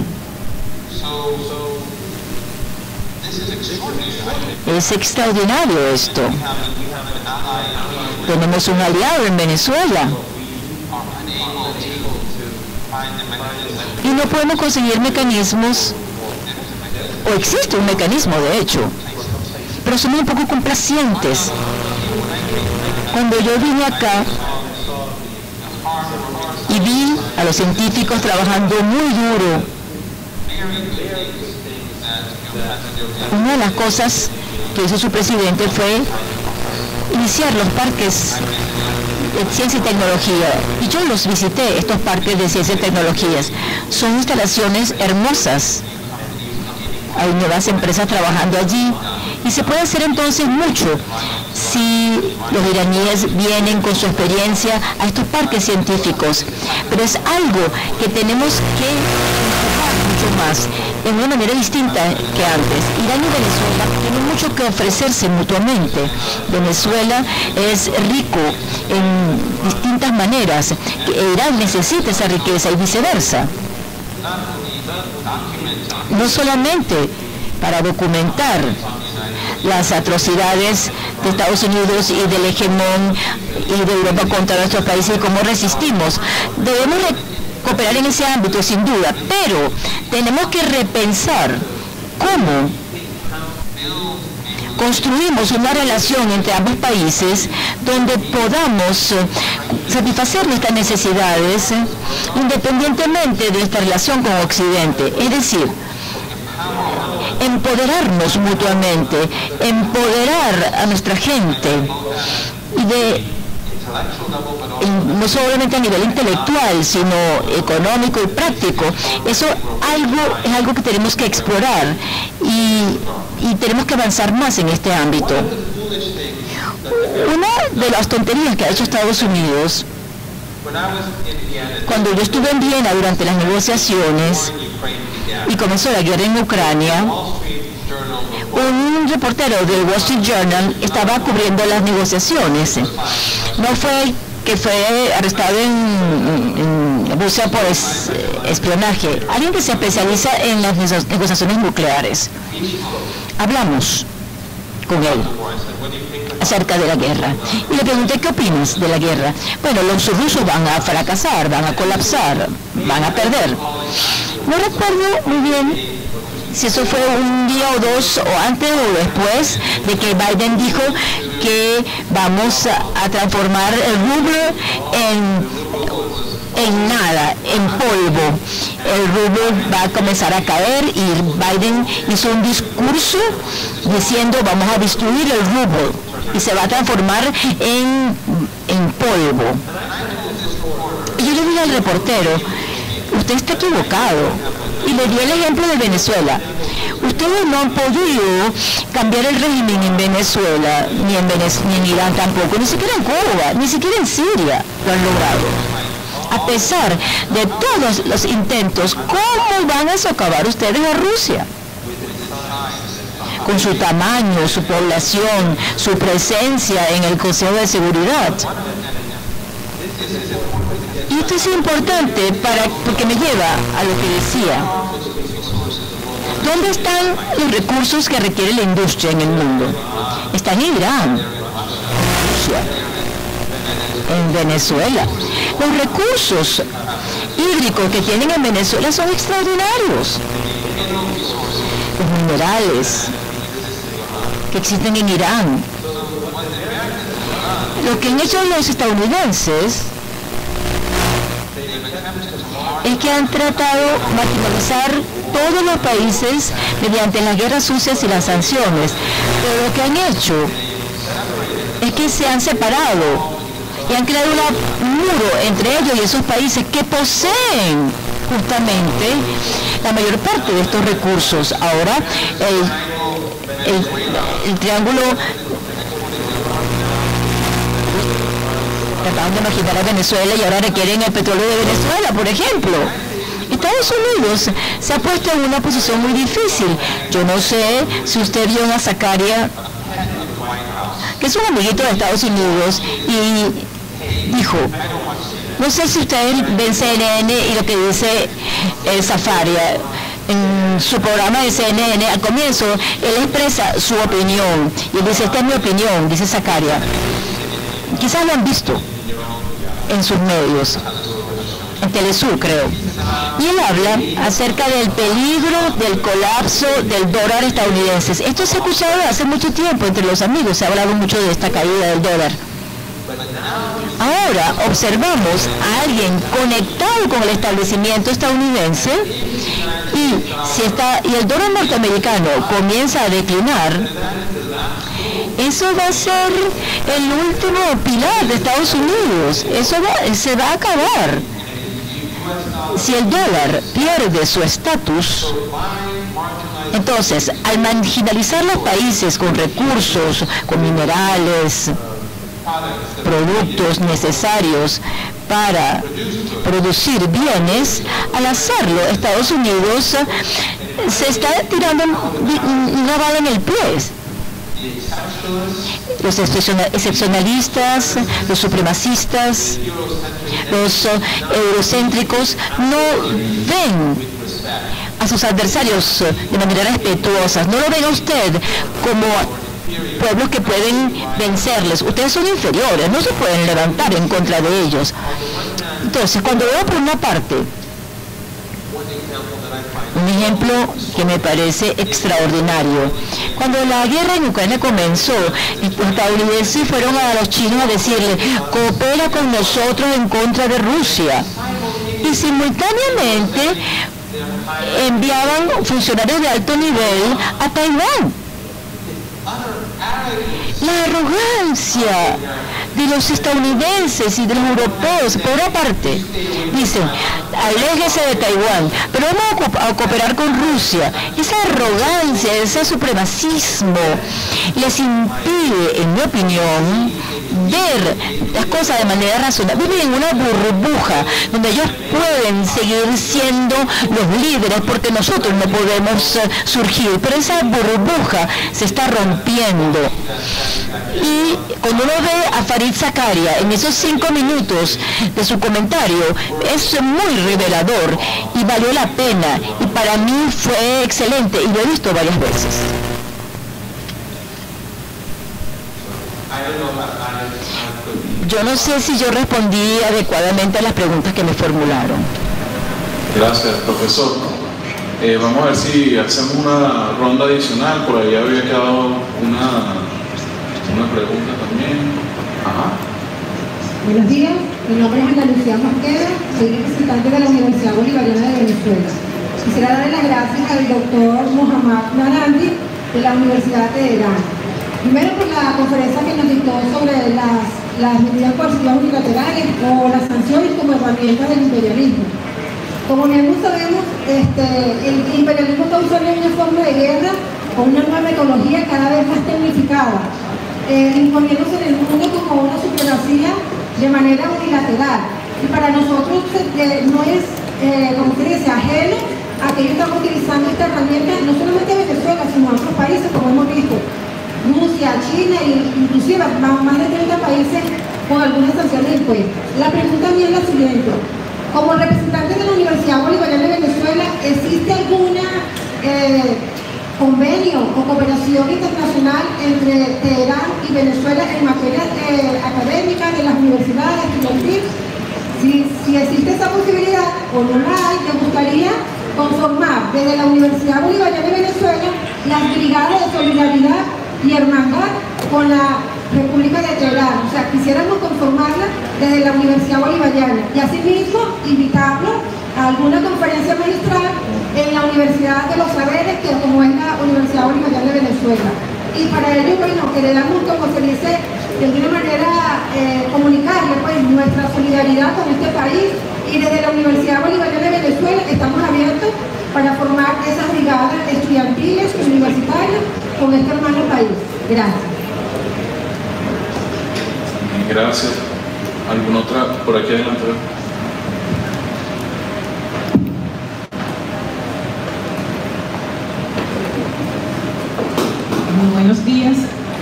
Es extraordinario esto. Tenemos un aliado en Venezuela. Y no podemos conseguir mecanismos, o existe un mecanismo de hecho, pero somos un poco complacientes. Cuando yo vine acá y vi a los científicos trabajando muy duro, una de las cosas que hizo su presidente fue iniciar los parques de ciencia y tecnología. Y yo los visité, estos parques de ciencia y tecnologías. Son instalaciones hermosas. Hay nuevas empresas trabajando allí. Y se puede hacer entonces mucho si los iraníes vienen con su experiencia a estos parques científicos. Pero es algo que tenemos que enfocar mucho más, en una manera distinta que antes. Irán y Venezuela tienen mucho que ofrecerse mutuamente. Venezuela es rico en distintas maneras. Irán necesita esa riqueza y viceversa. No solamente para documentar las atrocidades de Estados Unidos y del hegemón y de Europa contra nuestros países y cómo resistimos. Debemos cooperar en ese ámbito, sin duda, pero tenemos que repensar cómo construimos una relación entre ambos países donde podamos satisfacer nuestras necesidades independientemente de nuestra relación con Occidente. Es decir, empoderarnos mutuamente, empoderar a nuestra gente y de no solamente a nivel intelectual, sino económico y práctico. Eso algo, es algo que tenemos que explorar y, y tenemos que avanzar más en este ámbito. Una de las tonterías que ha hecho Estados Unidos, cuando yo estuve en Viena durante las negociaciones y comenzó la guerra en Ucrania, un reportero del Wall Street Journal estaba cubriendo las negociaciones. No fue que fue arrestado en, en Rusia por es, espionaje. Alguien que se especializa en las negociaciones nucleares. Hablamos con él. acerca de la guerra. Y le pregunté, ¿qué opinas de la guerra? Bueno, los rusos van a fracasar, van a colapsar, van a perder. No recuerdo muy bien si eso fue un día o dos, o antes o después de que Biden dijo que vamos a, a transformar el rublo en, en nada, en polvo. El rublo va a comenzar a caer y Biden hizo un discurso diciendo vamos a destruir el rublo y se va a transformar en, en polvo. Y yo le dije al reportero, usted está equivocado. Y le di el ejemplo de Venezuela. Ustedes no han podido cambiar el régimen en Venezuela, ni en, Venez ni en Irán tampoco, ni siquiera en Cuba, ni siquiera en Siria lo han logrado. A pesar de todos los intentos, ¿cómo van a socavar ustedes a Rusia? Con su tamaño, su población, su presencia en el Consejo de Seguridad. Y esto es importante para, porque me lleva a lo que decía. ¿Dónde están los recursos que requiere la industria en el mundo? Están en Irán, Rusia, en Venezuela. Los recursos hídricos que tienen en Venezuela son extraordinarios. Los minerales que existen en Irán. Lo que han hecho los estadounidenses es que han tratado de marginalizar todos los países mediante las guerras sucias y las sanciones. Pero lo que han hecho es que se han separado y han creado un muro entre ellos y esos países que poseen justamente la mayor parte de estos recursos. Ahora, el, el, el triángulo trataban de marginar a Venezuela y ahora requieren el petróleo de Venezuela, por ejemplo. Estados Unidos se ha puesto en una posición muy difícil. Yo no sé si usted vio a Zakaria, que es un amiguito de Estados Unidos, y dijo, no sé si ustedes ven C N N y lo que dice el Zafaria. En su programa de C N N, al comienzo, él expresa su opinión. Y él dice, esta es mi opinión, dice Zakaria. Quizás lo han visto en sus medios, en Telesur creo, y él habla acerca del peligro del colapso del dólar estadounidense. Esto se ha escuchado hace mucho tiempo entre los amigos, se ha hablado mucho de esta caída del dólar. Ahora observamos a alguien conectado con el establecimiento estadounidense y, si está, y el dólar norteamericano comienza a declinar. Eso va a ser el último pilar de Estados Unidos. Eso va, se va a acabar. Si el dólar pierde su estatus, entonces, al marginalizar los países con recursos, con minerales, productos necesarios para producir bienes, al hacerlo, Estados Unidos se está tirando una bala en el pie. Los excepcionalistas, los supremacistas, los eurocéntricos no ven a sus adversarios de manera respetuosa, no lo ven a usted como pueblos que pueden vencerles. Ustedes son inferiores, no se pueden levantar en contra de ellos. Entonces, cuando veo por una parte un ejemplo que me parece extraordinario. Cuando la guerra en Ucrania comenzó, los estadounidenses fueron a los chinos a decirle, coopera con nosotros en contra de Rusia. Y simultáneamente enviaban funcionarios de alto nivel a Taiwán. La arrogancia de los estadounidenses y de los europeos, por una parte, dicen, aléjese de Taiwán, pero vamos a, a cooperar con Rusia. Esa arrogancia, ese supremacismo, les impide, en mi opinión, ver las cosas de manera razonable. Viven en una burbuja donde ellos pueden seguir siendo los líderes porque nosotros no podemos uh, surgir, pero esa burbuja se está rompiendo. Y cuando uno ve a Fareed Zakaria en esos cinco minutos de su comentario, es muy revelador y valió la pena, y para mí fue excelente y lo he visto varias veces. Yo no sé si yo respondí adecuadamente a las preguntas que me formularon. Gracias, profesor. Eh, vamos a ver si hacemos una ronda adicional. Por ahí había quedado una, una pregunta también. Ajá. Buenos días, mi nombre es Ana Lucía Mosqueda, soy representante de la Universidad Bolivariana de Venezuela. Quisiera darle las gracias al doctor Mohammad Narandi de la Universidad de Teherán. Primero por la conferencia que nos dictó sobre las, las medidas coercitivas unilaterales o las sanciones como herramientas del imperialismo. Como bien sabemos, este, el imperialismo está usando una forma de guerra o una nueva metodología cada vez más tecnificada, eh, imponiéndose en el mundo como una supremacía de manera unilateral. Y para nosotros eh, no es, eh, como se dice, ajeno a que ellos están utilizando esta herramienta, no solamente en Venezuela, sino en otros países, como hemos visto, Rusia, China e inclusive más de treinta países con algunas sanciones impuestas. La pregunta mía es la siguiente. Como representante de la Universidad Bolivariana de Venezuela, ¿existe alguna eh, convenio o cooperación internacional entre Teherán y Venezuela en materia eh, académica de las universidades estudiantiles? Si, si existe esa posibilidad o no la hay, me gustaría conformar desde la Universidad Bolivariana de Venezuela las brigadas de solidaridad y hermandad con la República de Teherán. O sea, quisiéramos conformarla desde la Universidad Bolivariana y asimismo invitarlo a alguna conferencia magistral en la Universidad de los Saberes, que como es la Universidad Bolivariana de Venezuela. Y para ello, bueno, que le damos, como se dice, de alguna manera eh, comunicarle pues nuestra solidaridad con este país, y desde la Universidad Bolivariana de Venezuela estamos abiertos para formar esas brigadas estudiantiles y universitarias con este hermano país. Gracias. Gracias. ¿Alguna otra por aquí adelante? Muy buenos días.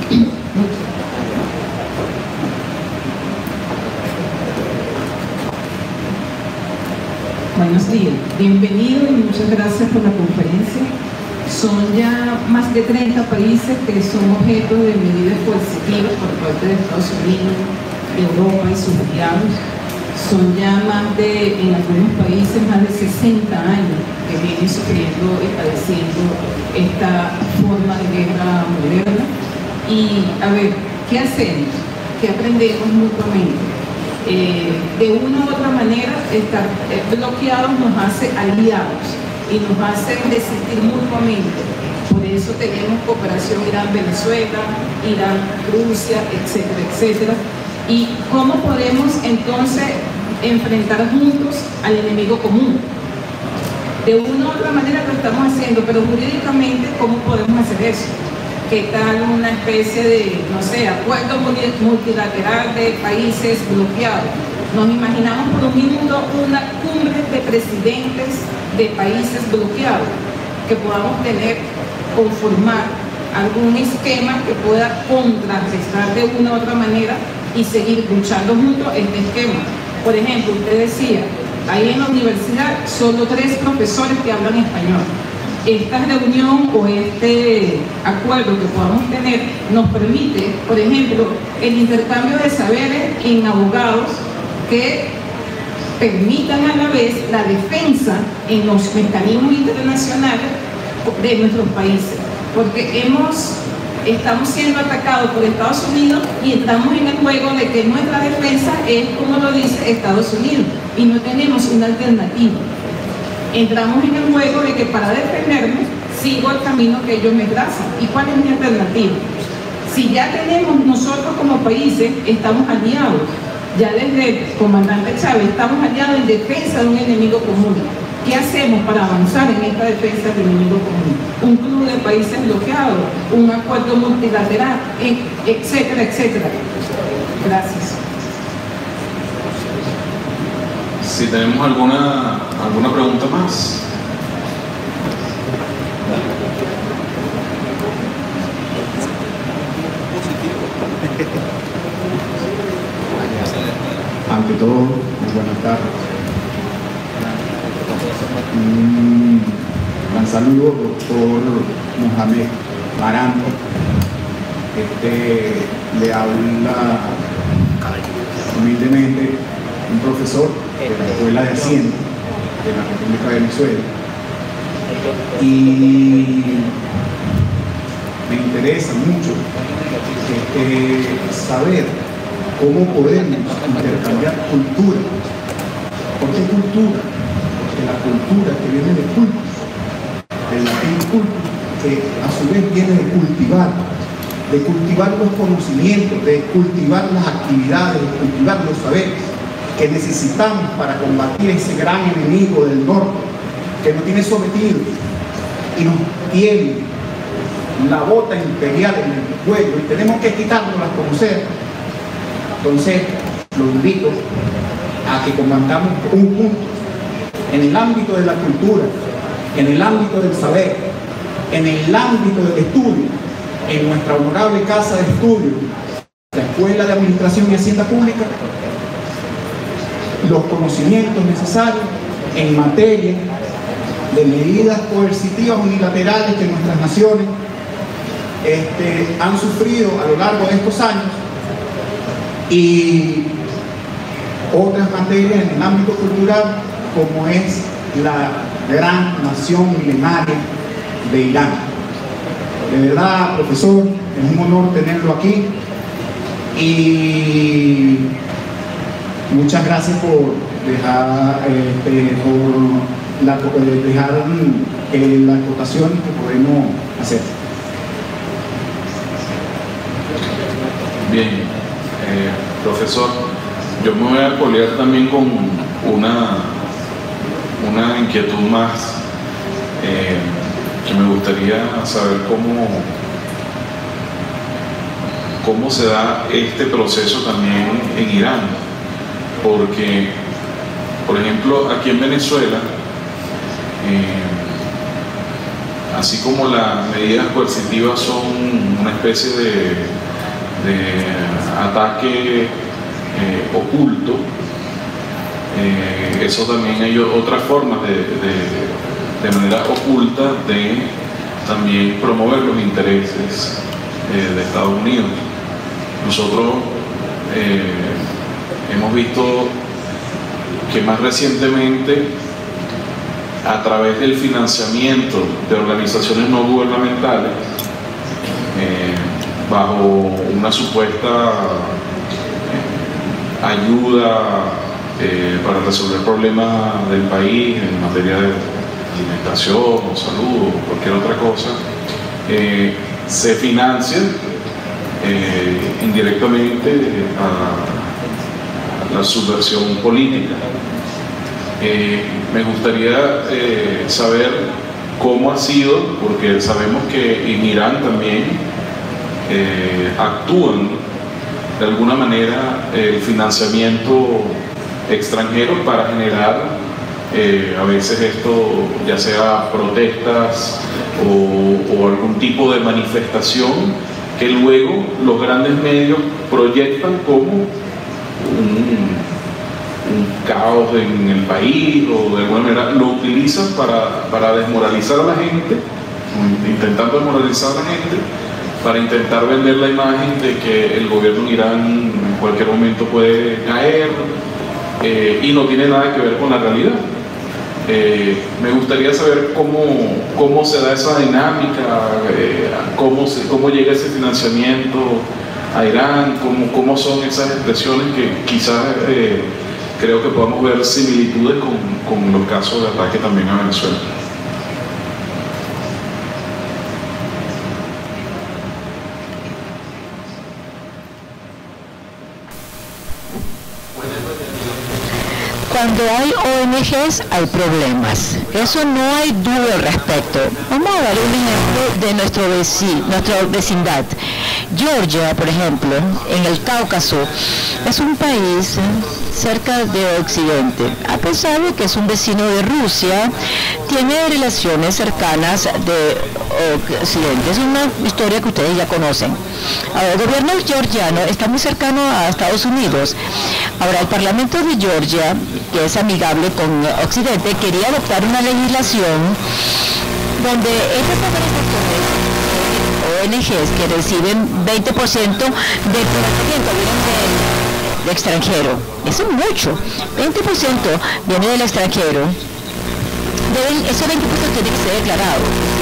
Buenos días, bienvenido y muchas gracias por la conferencia. Son ya más de treinta países que son objeto de medidas coercitivas por parte de Estados Unidos, Europa y sus aliados. Son ya más de, en algunos países, más de sesenta años que vienen sufriendo y padeciendo esta forma de guerra moderna. Y, a ver, ¿qué hacemos? ¿Qué aprendemos mutuamente? Eh, de una u otra manera, estar eh, bloqueados nos hace aliados y nos hace resistir mutuamente. Por eso tenemos cooperación Irán-Venezuela, Irán-Rusia, etcétera, etcétera. ¿Y cómo podemos entonces enfrentar juntos al enemigo común? De una u otra manera lo estamos haciendo, pero jurídicamente, ¿cómo podemos hacer eso? ¿Qué tal una especie de, no sé, acuerdo multilateral de países bloqueados? Nos imaginamos por un minuto una cumbre de presidentes de países bloqueados, que podamos tener, conformar algún esquema que pueda contrarrestar de una u otra manera y seguir luchando juntos este esquema. Por ejemplo, usted decía, ahí en la universidad solo tres profesores que hablan español. Esta reunión o este acuerdo que podamos tener nos permite, por ejemplo, el intercambio de saberes en abogados que permitan a la vez la defensa en los mecanismos internacionales de nuestros países, porque hemos, estamos siendo atacados por Estados Unidos y estamos en el juego de que nuestra defensa es como lo dice Estados Unidos y no tenemos una alternativa. Entramos en el juego de que para defendernos sigo el camino que ellos me trazan. ¿Y cuál es mi alternativa? Si ya tenemos nosotros como países, estamos aliados. Ya desde el comandante Chávez estamos aliados en defensa de un enemigo común. ¿Qué hacemos para avanzar en esta defensa del enemigo común? Un club de países bloqueados, un acuerdo multilateral, etcétera, etcétera. Gracias. Si tenemos alguna, alguna pregunta más. Ante todo, muy buenas tardes. Un gran saludo, doctor Mohammad Narandi. Este, le habla humildemente un profesor de la Escuela de Hacienda de la República de Venezuela, y me interesa mucho este, saber cómo podemos intercambiar cultura. ¿Por qué cultura? Porque la cultura que viene de culto, del latín culto, que a su vez viene de cultivar, de cultivar los conocimientos, de cultivar las actividades, de cultivar los saberes que necesitamos para combatir ese gran enemigo del norte que nos tiene sometidos y nos tiene la bota imperial en el cuello y tenemos que quitárnoslas como sea. Entonces, los invito a que combatamos un punto en el ámbito de la cultura, en el ámbito del saber, en el ámbito del estudio, en nuestra honorable casa de estudio, la Escuela de Administración y Hacienda Pública, los conocimientos necesarios en materia de medidas coercitivas unilaterales que nuestras naciones este, han sufrido a lo largo de estos años, y otras materias en el ámbito cultural, como es la gran nación milenaria de Irán. De verdad, profesor, es un honor tenerlo aquí y muchas gracias por dejar, este, por la, dejar eh, la acotación que podemos hacer. Bien, eh, profesor, yo me voy a colear también con una, una inquietud más eh, que me gustaría saber cómo, cómo se da este proceso también en Irán, porque, por ejemplo, aquí en Venezuela, eh, así como las medidas coercitivas son una especie de, de ataque eh, oculto, eh, eso también hay otras formas de, de, de manera oculta de también promover los intereses eh, de Estados Unidos. Nosotros eh, hemos visto que más recientemente, a través del financiamiento de organizaciones no gubernamentales, eh, bajo una supuesta eh, ayuda eh, para resolver problemas del país en materia de alimentación o salud o cualquier otra cosa, eh, se financian eh, indirectamente a la subversión política. Eh, me gustaría eh, saber cómo ha sido, porque sabemos que en Irán también eh, actúan de alguna manera el financiamiento extranjero para generar eh, a veces esto, ya sea protestas o, o algún tipo de manifestación que luego los grandes medios proyectan como un un caos en el país, o de alguna manera lo utilizan para, para desmoralizar a la gente, intentando desmoralizar a la gente, para intentar vender la imagen de que el gobierno en Irán en cualquier momento puede caer, eh, y no tiene nada que ver con la realidad. Eh, me gustaría saber cómo, cómo se da esa dinámica, eh, cómo, se, cómo llega ese financiamiento a Irán, cómo, cómo son esas expresiones que quizás eh, creo que podemos ver similitudes con, con los casos de ataque también a Venezuela. Cuando hay O N Ges hay problemas, eso no hay duda al respecto. Vamos a dar un ejemplo de nuestro vecino, nuestra vecindad. Georgia, por ejemplo, en el Cáucaso, es un país cerca de Occidente. A pesar de que es un vecino de Rusia, tiene relaciones cercanas de Occidente. Es una historia que ustedes ya conocen. Ahora, el gobierno georgiano está muy cercano a Estados Unidos. Ahora, el Parlamento de Georgia, que es amigable con Occidente, quería adoptar una legislación donde estas organizaciones O N Ges que reciben veinte por ciento del financiamiento vienen de, de extranjero. Eso es mucho. veinte por ciento viene del extranjero. Deben, ese veinte por ciento tiene que ser declarado.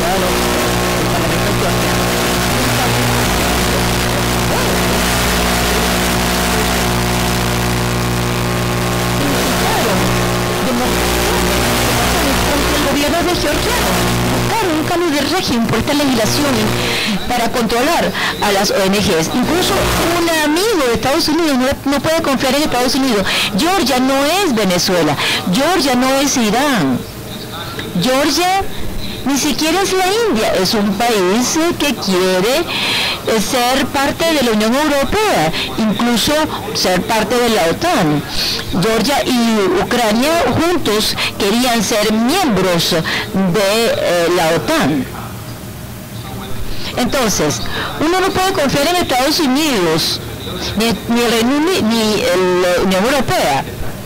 El gobierno de Georgia buscaron un cambio de régimen por esta legislación para controlar a las O N Ges. Incluso un amigo de Estados Unidos no, no puede confiar en Estados Unidos. Georgia no es Venezuela, Georgia no es Irán. Georgia ni siquiera es la India, es un país que quiere ser parte de la Unión Europea, incluso ser parte de la OTAN. Georgia y Ucrania juntos querían ser miembros de eh, la OTAN. Entonces, uno no puede confiar en Estados Unidos, ni, ni el Reino Unido, ni la Unión Europea.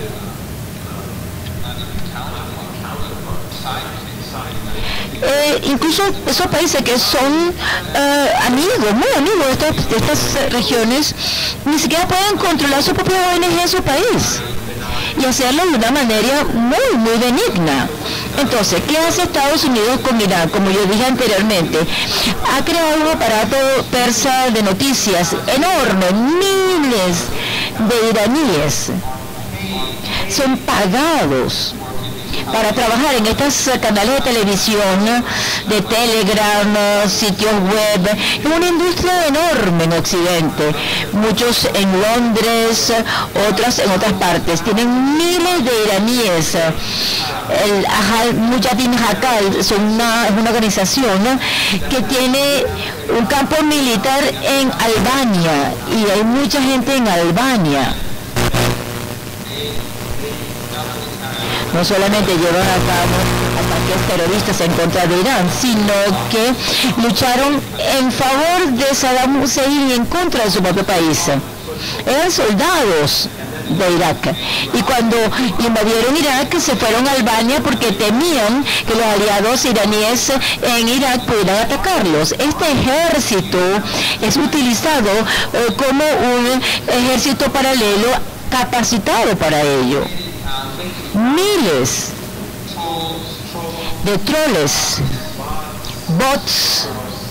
Eh, incluso esos países que son eh, amigos, muy amigos de estas, de estas regiones, ni siquiera pueden controlar su propia O N Ge en su país y hacerlo de una manera muy, muy benigna. Entonces, ¿qué hace Estados Unidos con Irán? Como yo dije anteriormente, ha creado un aparato persa de noticias enorme, miles de iraníes son pagados para trabajar en estos canales de televisión, de Telegram, sitios web. Es una industria enorme en Occidente, muchos en Londres, otros en otras partes. Tienen miles de iraníes. El Ahal Mujahideen Hakal es una, es una organización que tiene un campo militar en Albania y hay mucha gente en Albania. No solamente llevan a cabo ataques terroristas en contra de Irán, sino que lucharon en favor de Saddam Hussein y en contra de su propio país. Eran soldados de Irak. Y cuando invadieron Irak, se fueron a Albania porque temían que los aliados iraníes en Irak pudieran atacarlos. Este ejército es utilizado eh, como un ejército paralelo capacitado para ello. Miles de troles, bots,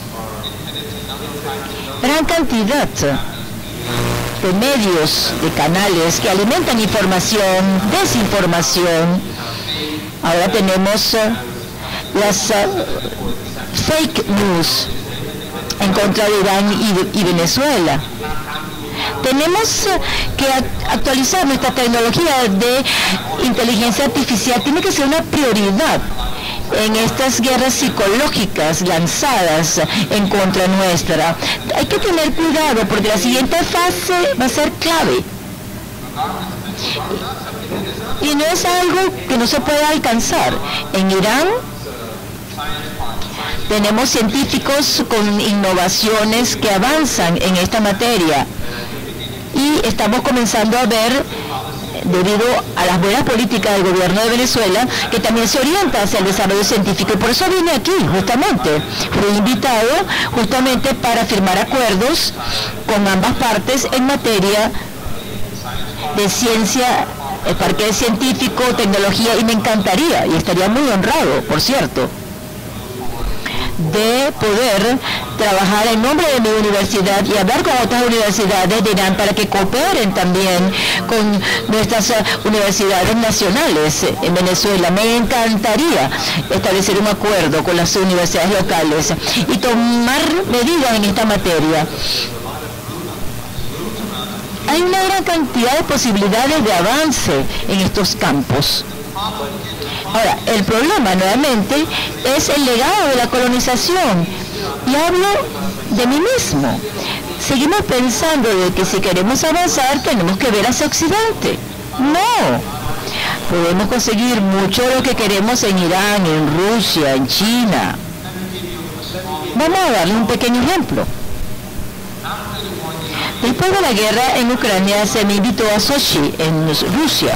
gran cantidad de medios, de canales que alimentan información, desinformación. Ahora tenemos uh, las uh, fake news en contra de Irán y, de, y Venezuela. Tenemos que actualizar nuestra tecnología de inteligencia artificial. Tiene que ser una prioridad en estas guerras psicológicas lanzadas en contra nuestra. Hay que tener cuidado porque la siguiente fase va a ser clave. Y no es algo que no se puede alcanzar. En Irán tenemos científicos con innovaciones que avanzan en esta materia. Y estamos comenzando a ver, debido a las buenas políticas del gobierno de Venezuela, que también se orienta hacia el desarrollo científico. Y por eso vine aquí, justamente. Fui invitado justamente para firmar acuerdos con ambas partes en materia de ciencia, el parque científico, tecnología, y me encantaría, y estaría muy honrado, por cierto, de poder trabajar en nombre de mi universidad y hablar con otras universidades de Irán para que cooperen también con nuestras universidades nacionales en Venezuela. Me encantaría establecer un acuerdo con las universidades locales y tomar medidas en esta materia. Hay una gran cantidad de posibilidades de avance en estos campos. Ahora, el problema nuevamente es el legado de la colonización. Y hablo de mí mismo. Seguimos pensando de que si queremos avanzar tenemos que ver hacia Occidente. No. Podemos conseguir mucho de lo que queremos en Irán, en Rusia, en China. Vamos a darle un pequeño ejemplo. Después de la guerra en Ucrania se me invitó a Sochi, en Rusia.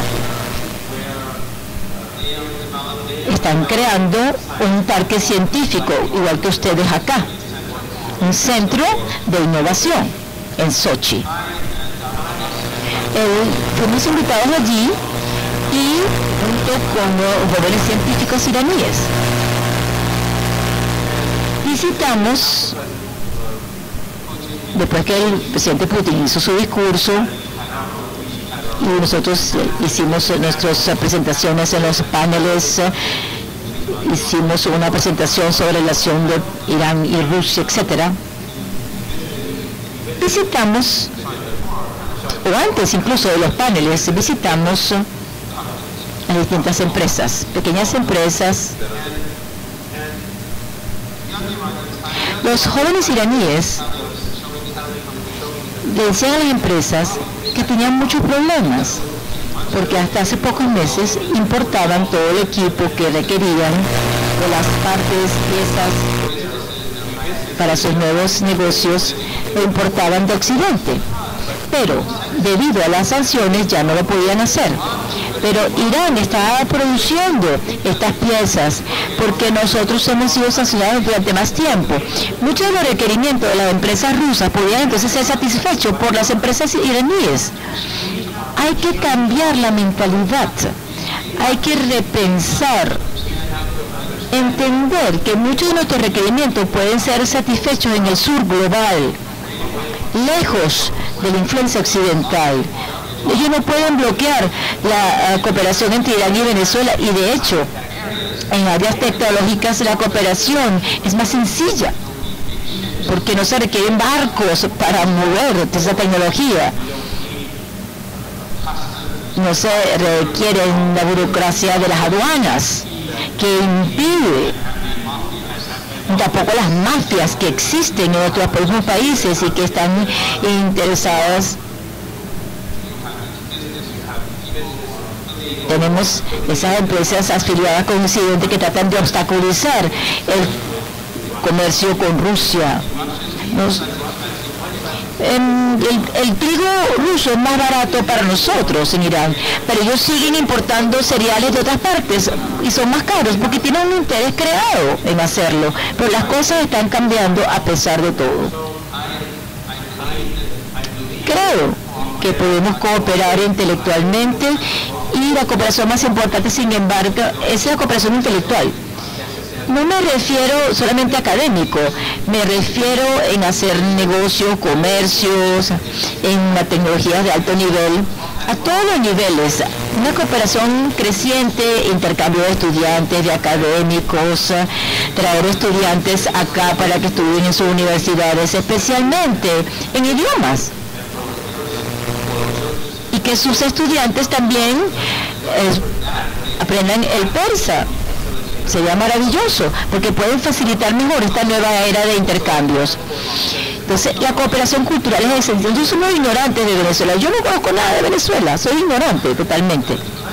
Están creando un parque científico, igual que ustedes acá. un centro de innovación en Sochi. Eh, fuimos invitados allí y junto con los jóvenes científicos iraníes visitamos, después que el presidente Putin hizo su discurso, y nosotros hicimos nuestras presentaciones en los paneles, hicimos una presentación sobre la relación de Irán y Rusia, etcétera. Visitamos, o antes incluso de los paneles, visitamos a distintas empresas, pequeñas empresas. Los jóvenes iraníes le decían a las empresas que tenían muchos problemas, porque hasta hace pocos meses importaban todo el equipo que requerían de las partes, piezas para sus nuevos negocios, lo importaban de Occidente. Pero debido a las sanciones ya no lo podían hacer. Pero Irán estaba produciendo estas piezas porque nosotros hemos sido sancionados durante más tiempo. Muchos de los requerimientos de las empresas rusas podían entonces ser satisfechos por las empresas iraníes. Hay que cambiar la mentalidad, hay que repensar, entender que muchos de nuestros requerimientos pueden ser satisfechos en el sur global, lejos de la influencia occidental. Ellos no pueden bloquear la uh, cooperación entre Irán y Venezuela, y de hecho, en áreas tecnológicas la cooperación es más sencilla, porque no se requieren barcos para mover esa tecnología. No se requiere la burocracia de las aduanas, que impide tampoco las mafias que existen en otros países y que están interesadas. Tenemos esas empresas afiliadas con Occidente que tratan de obstaculizar el comercio con Rusia. Nos, el, el trigo ruso es más barato para nosotros en Irán, pero ellos siguen importando cereales de otras partes y son más caros porque tienen un interés creado en hacerlo, pero las cosas están cambiando a pesar de todo. Creo que podemos cooperar intelectualmente, y la cooperación más importante, sin embargo, es la cooperación intelectual. No me refiero solamente a académico, me refiero en hacer negocios, comercios, en la tecnología de alto nivel, a todos los niveles. Una cooperación creciente, intercambio de estudiantes, de académicos, traer estudiantes acá para que estudien en sus universidades, especialmente en idiomas. Y que sus estudiantes también eh, aprendan el persa. Sería maravilloso, porque pueden facilitar mejor esta nueva era de intercambios. Entonces, la cooperación cultural es esencial. Yo soy muy ignorante de Venezuela. Yo no conozco nada de Venezuela. Soy ignorante totalmente.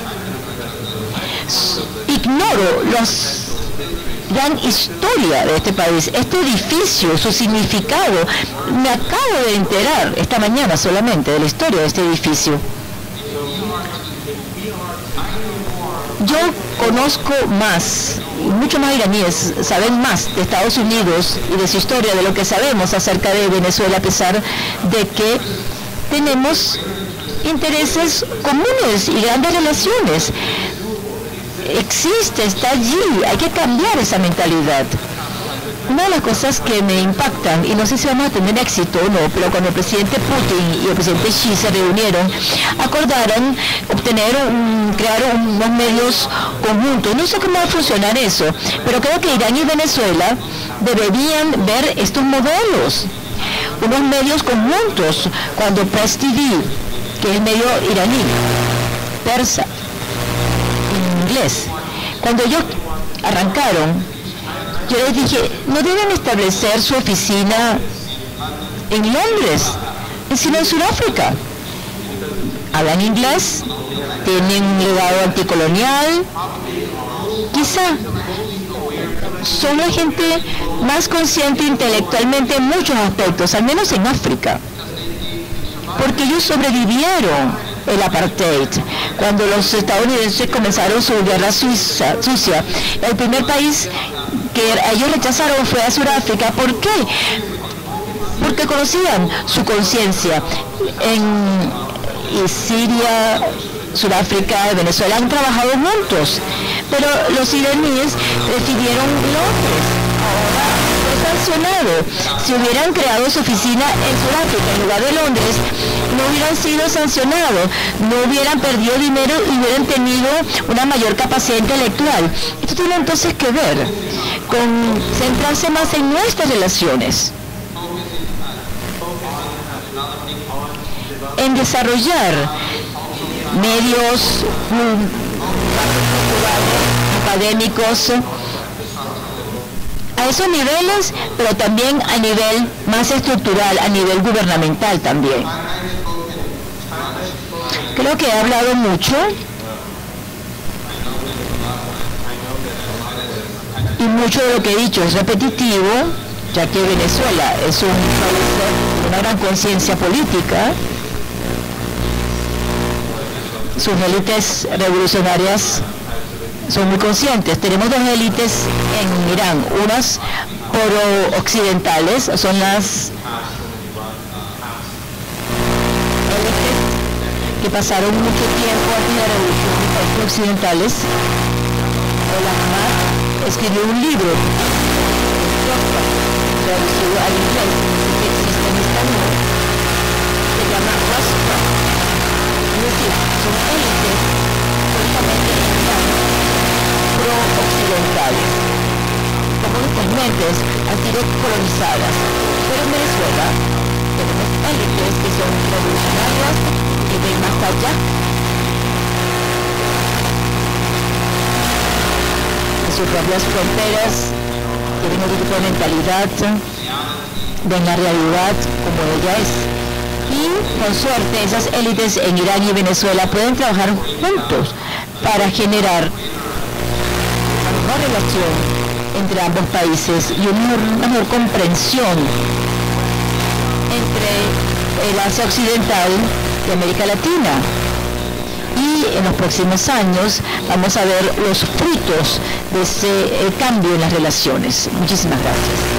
Ignoro la gran historia de este país, este edificio, su significado. Me acabo de enterar esta mañana solamente de la historia de este edificio. Yo conozco más, mucho más iraníes saben más de Estados Unidos y de su historia de lo que sabemos acerca de Venezuela, a pesar de que tenemos intereses comunes y grandes relaciones. Existe, está allí, hay que cambiar esa mentalidad. Una de las cosas que me impactan, y no sé si vamos a tener éxito o no, pero cuando el presidente Putin y el presidente Xi se reunieron, acordaron obtener, un, crear unos medios conjuntos. No sé cómo va a funcionar eso, pero creo que Irán y Venezuela deberían ver estos modelos, unos medios conjuntos, cuando Press T V, que es el medio iraní, persa, en inglés, cuando ellos arrancaron, yo les dije, no deben establecer su oficina en Londres, sino en Sudáfrica. Hablan inglés, tienen un legado anticolonial, quizá son la gente más consciente intelectualmente en muchos aspectos, al menos en África, porque ellos sobrevivieron el apartheid. Cuando los estadounidenses comenzaron su guerra suiza, sucia, el primer país que ellos rechazaron fue a Sudáfrica. ¿Por qué? porque conocían su conciencia. En y Siria, Sudáfrica, Venezuela han trabajado juntos, pero los iraníes prefirieron Londres. Ahora fue sancionado. Si hubieran creado su oficina en Sudáfrica en lugar de Londres, no hubieran sido sancionados, no hubieran perdido dinero y hubieran tenido una mayor capacidad intelectual. Esto tiene entonces que ver con centrarse más en nuestras relaciones, en desarrollar medios um, académicos a esos niveles, pero también a nivel más estructural, a nivel gubernamental también. Creo que he hablado mucho y mucho de lo que he dicho es repetitivo, ya que Venezuela es un país de una gran conciencia política. Sus élites revolucionarias son muy conscientes. Tenemos dos élites en Irán, unas pro-occidentales, son las élites que pasaron mucho tiempo antes de la revolución pro-occidentales. El Ahmad escribió un libro traducido al inglés que existe en español, se llama Rostra. Es decir, son élites políticamente pro-occidentales, como nuestras mentes han sido colonizadas, pero en Venezuela tenemos élites que son revolucionarias, que ven más allá de sus propias fronteras, tienen otro tipo de mentalidad, ven la realidad como ella es. Y con suerte esas élites en Irán y Venezuela pueden trabajar juntos para generar una relación entre ambos países y una mejor comprensión entre el Asia Occidental y América Latina. Y en los próximos años vamos a ver los frutos de ese eh, cambio en las relaciones. Muchísimas gracias.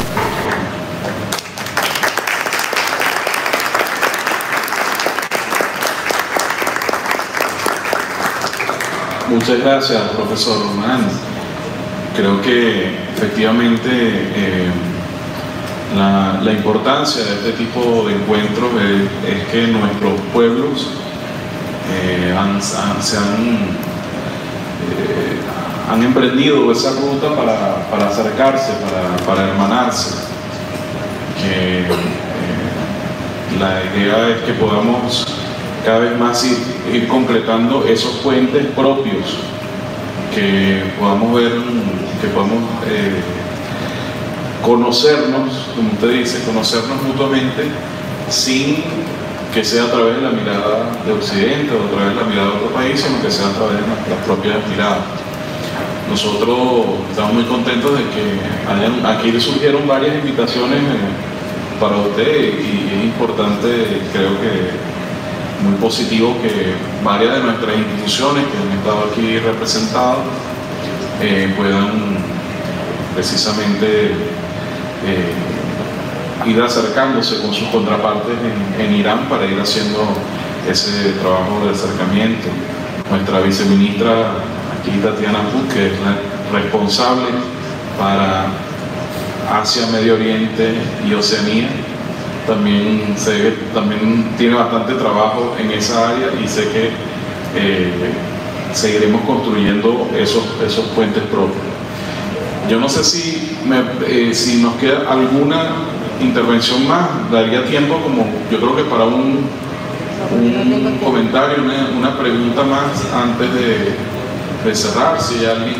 Muchas gracias, profesor Román. Creo que efectivamente eh, la, la importancia de este tipo de encuentros es, es que nuestros pueblos eh, han, han, se han, eh, han emprendido esa ruta para, para acercarse, para, para hermanarse. Que eh, la idea es que podamos cada vez más ir, ir concretando esos puentes propios, que podamos ver, que podamos eh, conocernos, como usted dice, conocernos mutuamente sin que sea a través de la mirada de Occidente o a través de la mirada de otro país, sino que sea a través de nuestras propias miradas. Nosotros estamos muy contentos de que hayan, aquí surgieron varias invitaciones eh, para usted, y es importante, creo que muy positivo, que varias de nuestras instituciones que han estado aquí representadas eh, puedan precisamente eh, ir acercándose con sus contrapartes en, en Irán para ir haciendo ese trabajo de acercamiento. Nuestra viceministra aquí, Tatiana Put, que es la responsable para Asia, Medio Oriente y Oceanía, también, sé, también tiene bastante trabajo en esa área, y sé que eh, seguiremos construyendo esos, esos puentes propios. Yo no sé si, me, eh, si nos queda alguna intervención más, daría tiempo como yo creo que para un, un comentario, una, una pregunta más antes de, de cerrar, si hay alguien.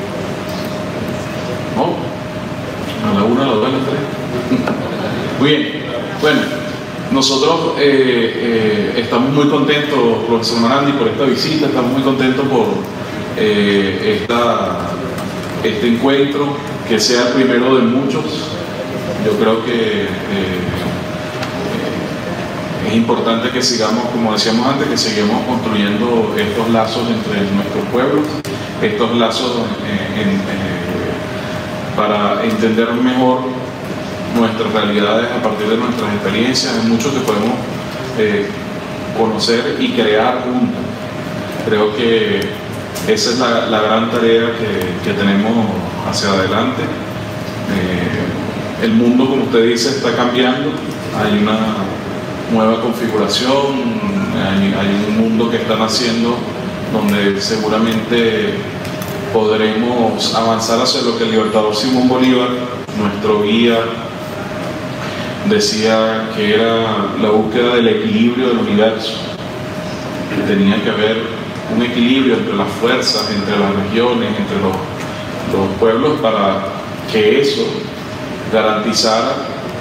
No, a la una, a la dos, a la tres. Muy bien. Bueno, nosotros eh, eh, estamos muy contentos, profesor Marandi, por esta visita, estamos muy contentos por eh, esta, este encuentro, que sea el primero de muchos. Yo creo que eh, eh, es importante que sigamos, como decíamos antes, que sigamos construyendo estos lazos entre nuestros pueblos, estos lazos eh, en, eh, para entender mejor nuestras realidades a partir de nuestras experiencias. Hay mucho que podemos eh, conocer y crear juntos. Creo que esa es la, la gran tarea que, que tenemos hacia adelante. Eh, el mundo, como usted dice, está cambiando. Hay una nueva configuración, hay, hay un mundo que está naciendo donde seguramente podremos avanzar hacia lo que el libertador Simón Bolívar, nuestro guía, decía que era la búsqueda del equilibrio del universo, que tenía que haber un equilibrio entre las fuerzas, entre las regiones, entre los, los pueblos, para que eso garantizara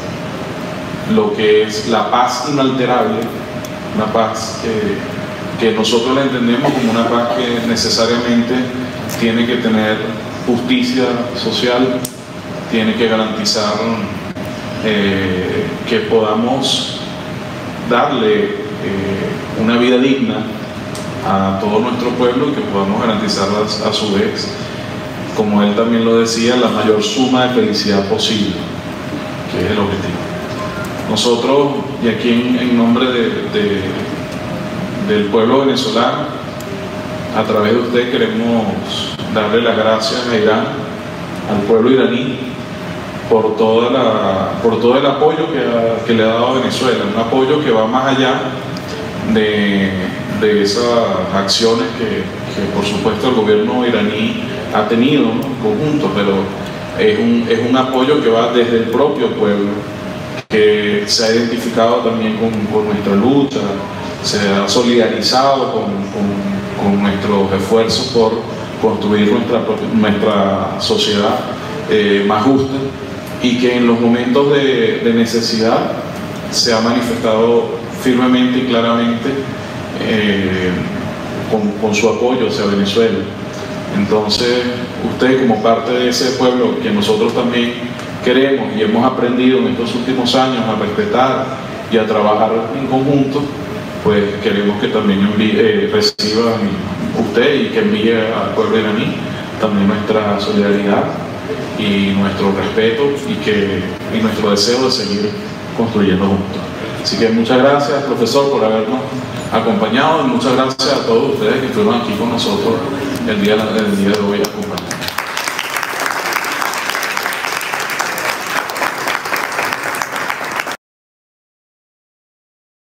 lo que es la paz inalterable, una paz que, que nosotros la entendemos como una paz que necesariamente tiene que tener justicia social, tiene que garantizar eh, que podamos darle eh, una vida digna a todo nuestro pueblo y que podamos garantizar a, a su vez, como él también lo decía, la mayor suma de felicidad posible, que es el objetivo. Nosotros, y aquí en, en nombre de, de, del pueblo venezolano, a través de usted queremos darle las gracias a Irán, al pueblo iraní, por, toda la, por todo el apoyo que, ha, que le ha dado a Venezuela, un apoyo que va más allá de, de esas acciones que, que por supuesto el gobierno iraní ha tenido, ¿no?, en conjunto, pero es un, es un apoyo que va desde el propio pueblo, que se ha identificado también con, con nuestra lucha, se ha solidarizado con, con con nuestros esfuerzos por construir nuestra, nuestra sociedad eh, más justa, y que en los momentos de, de necesidad se ha manifestado firmemente y claramente eh, con, con su apoyo hacia Venezuela. Entonces, usted, como parte de ese pueblo que nosotros también queremos y hemos aprendido en estos últimos años a respetar y a trabajar en conjunto, pues queremos que también envíe, eh, reciba usted y que envíe al pueblo iraní también nuestra solidaridad y nuestro respeto y, que, y nuestro deseo de seguir construyendo juntos. Así que muchas gracias, profesor, por habernos acompañado, y muchas gracias a todos ustedes que estuvieron aquí con nosotros el día, el día de hoy acompañando.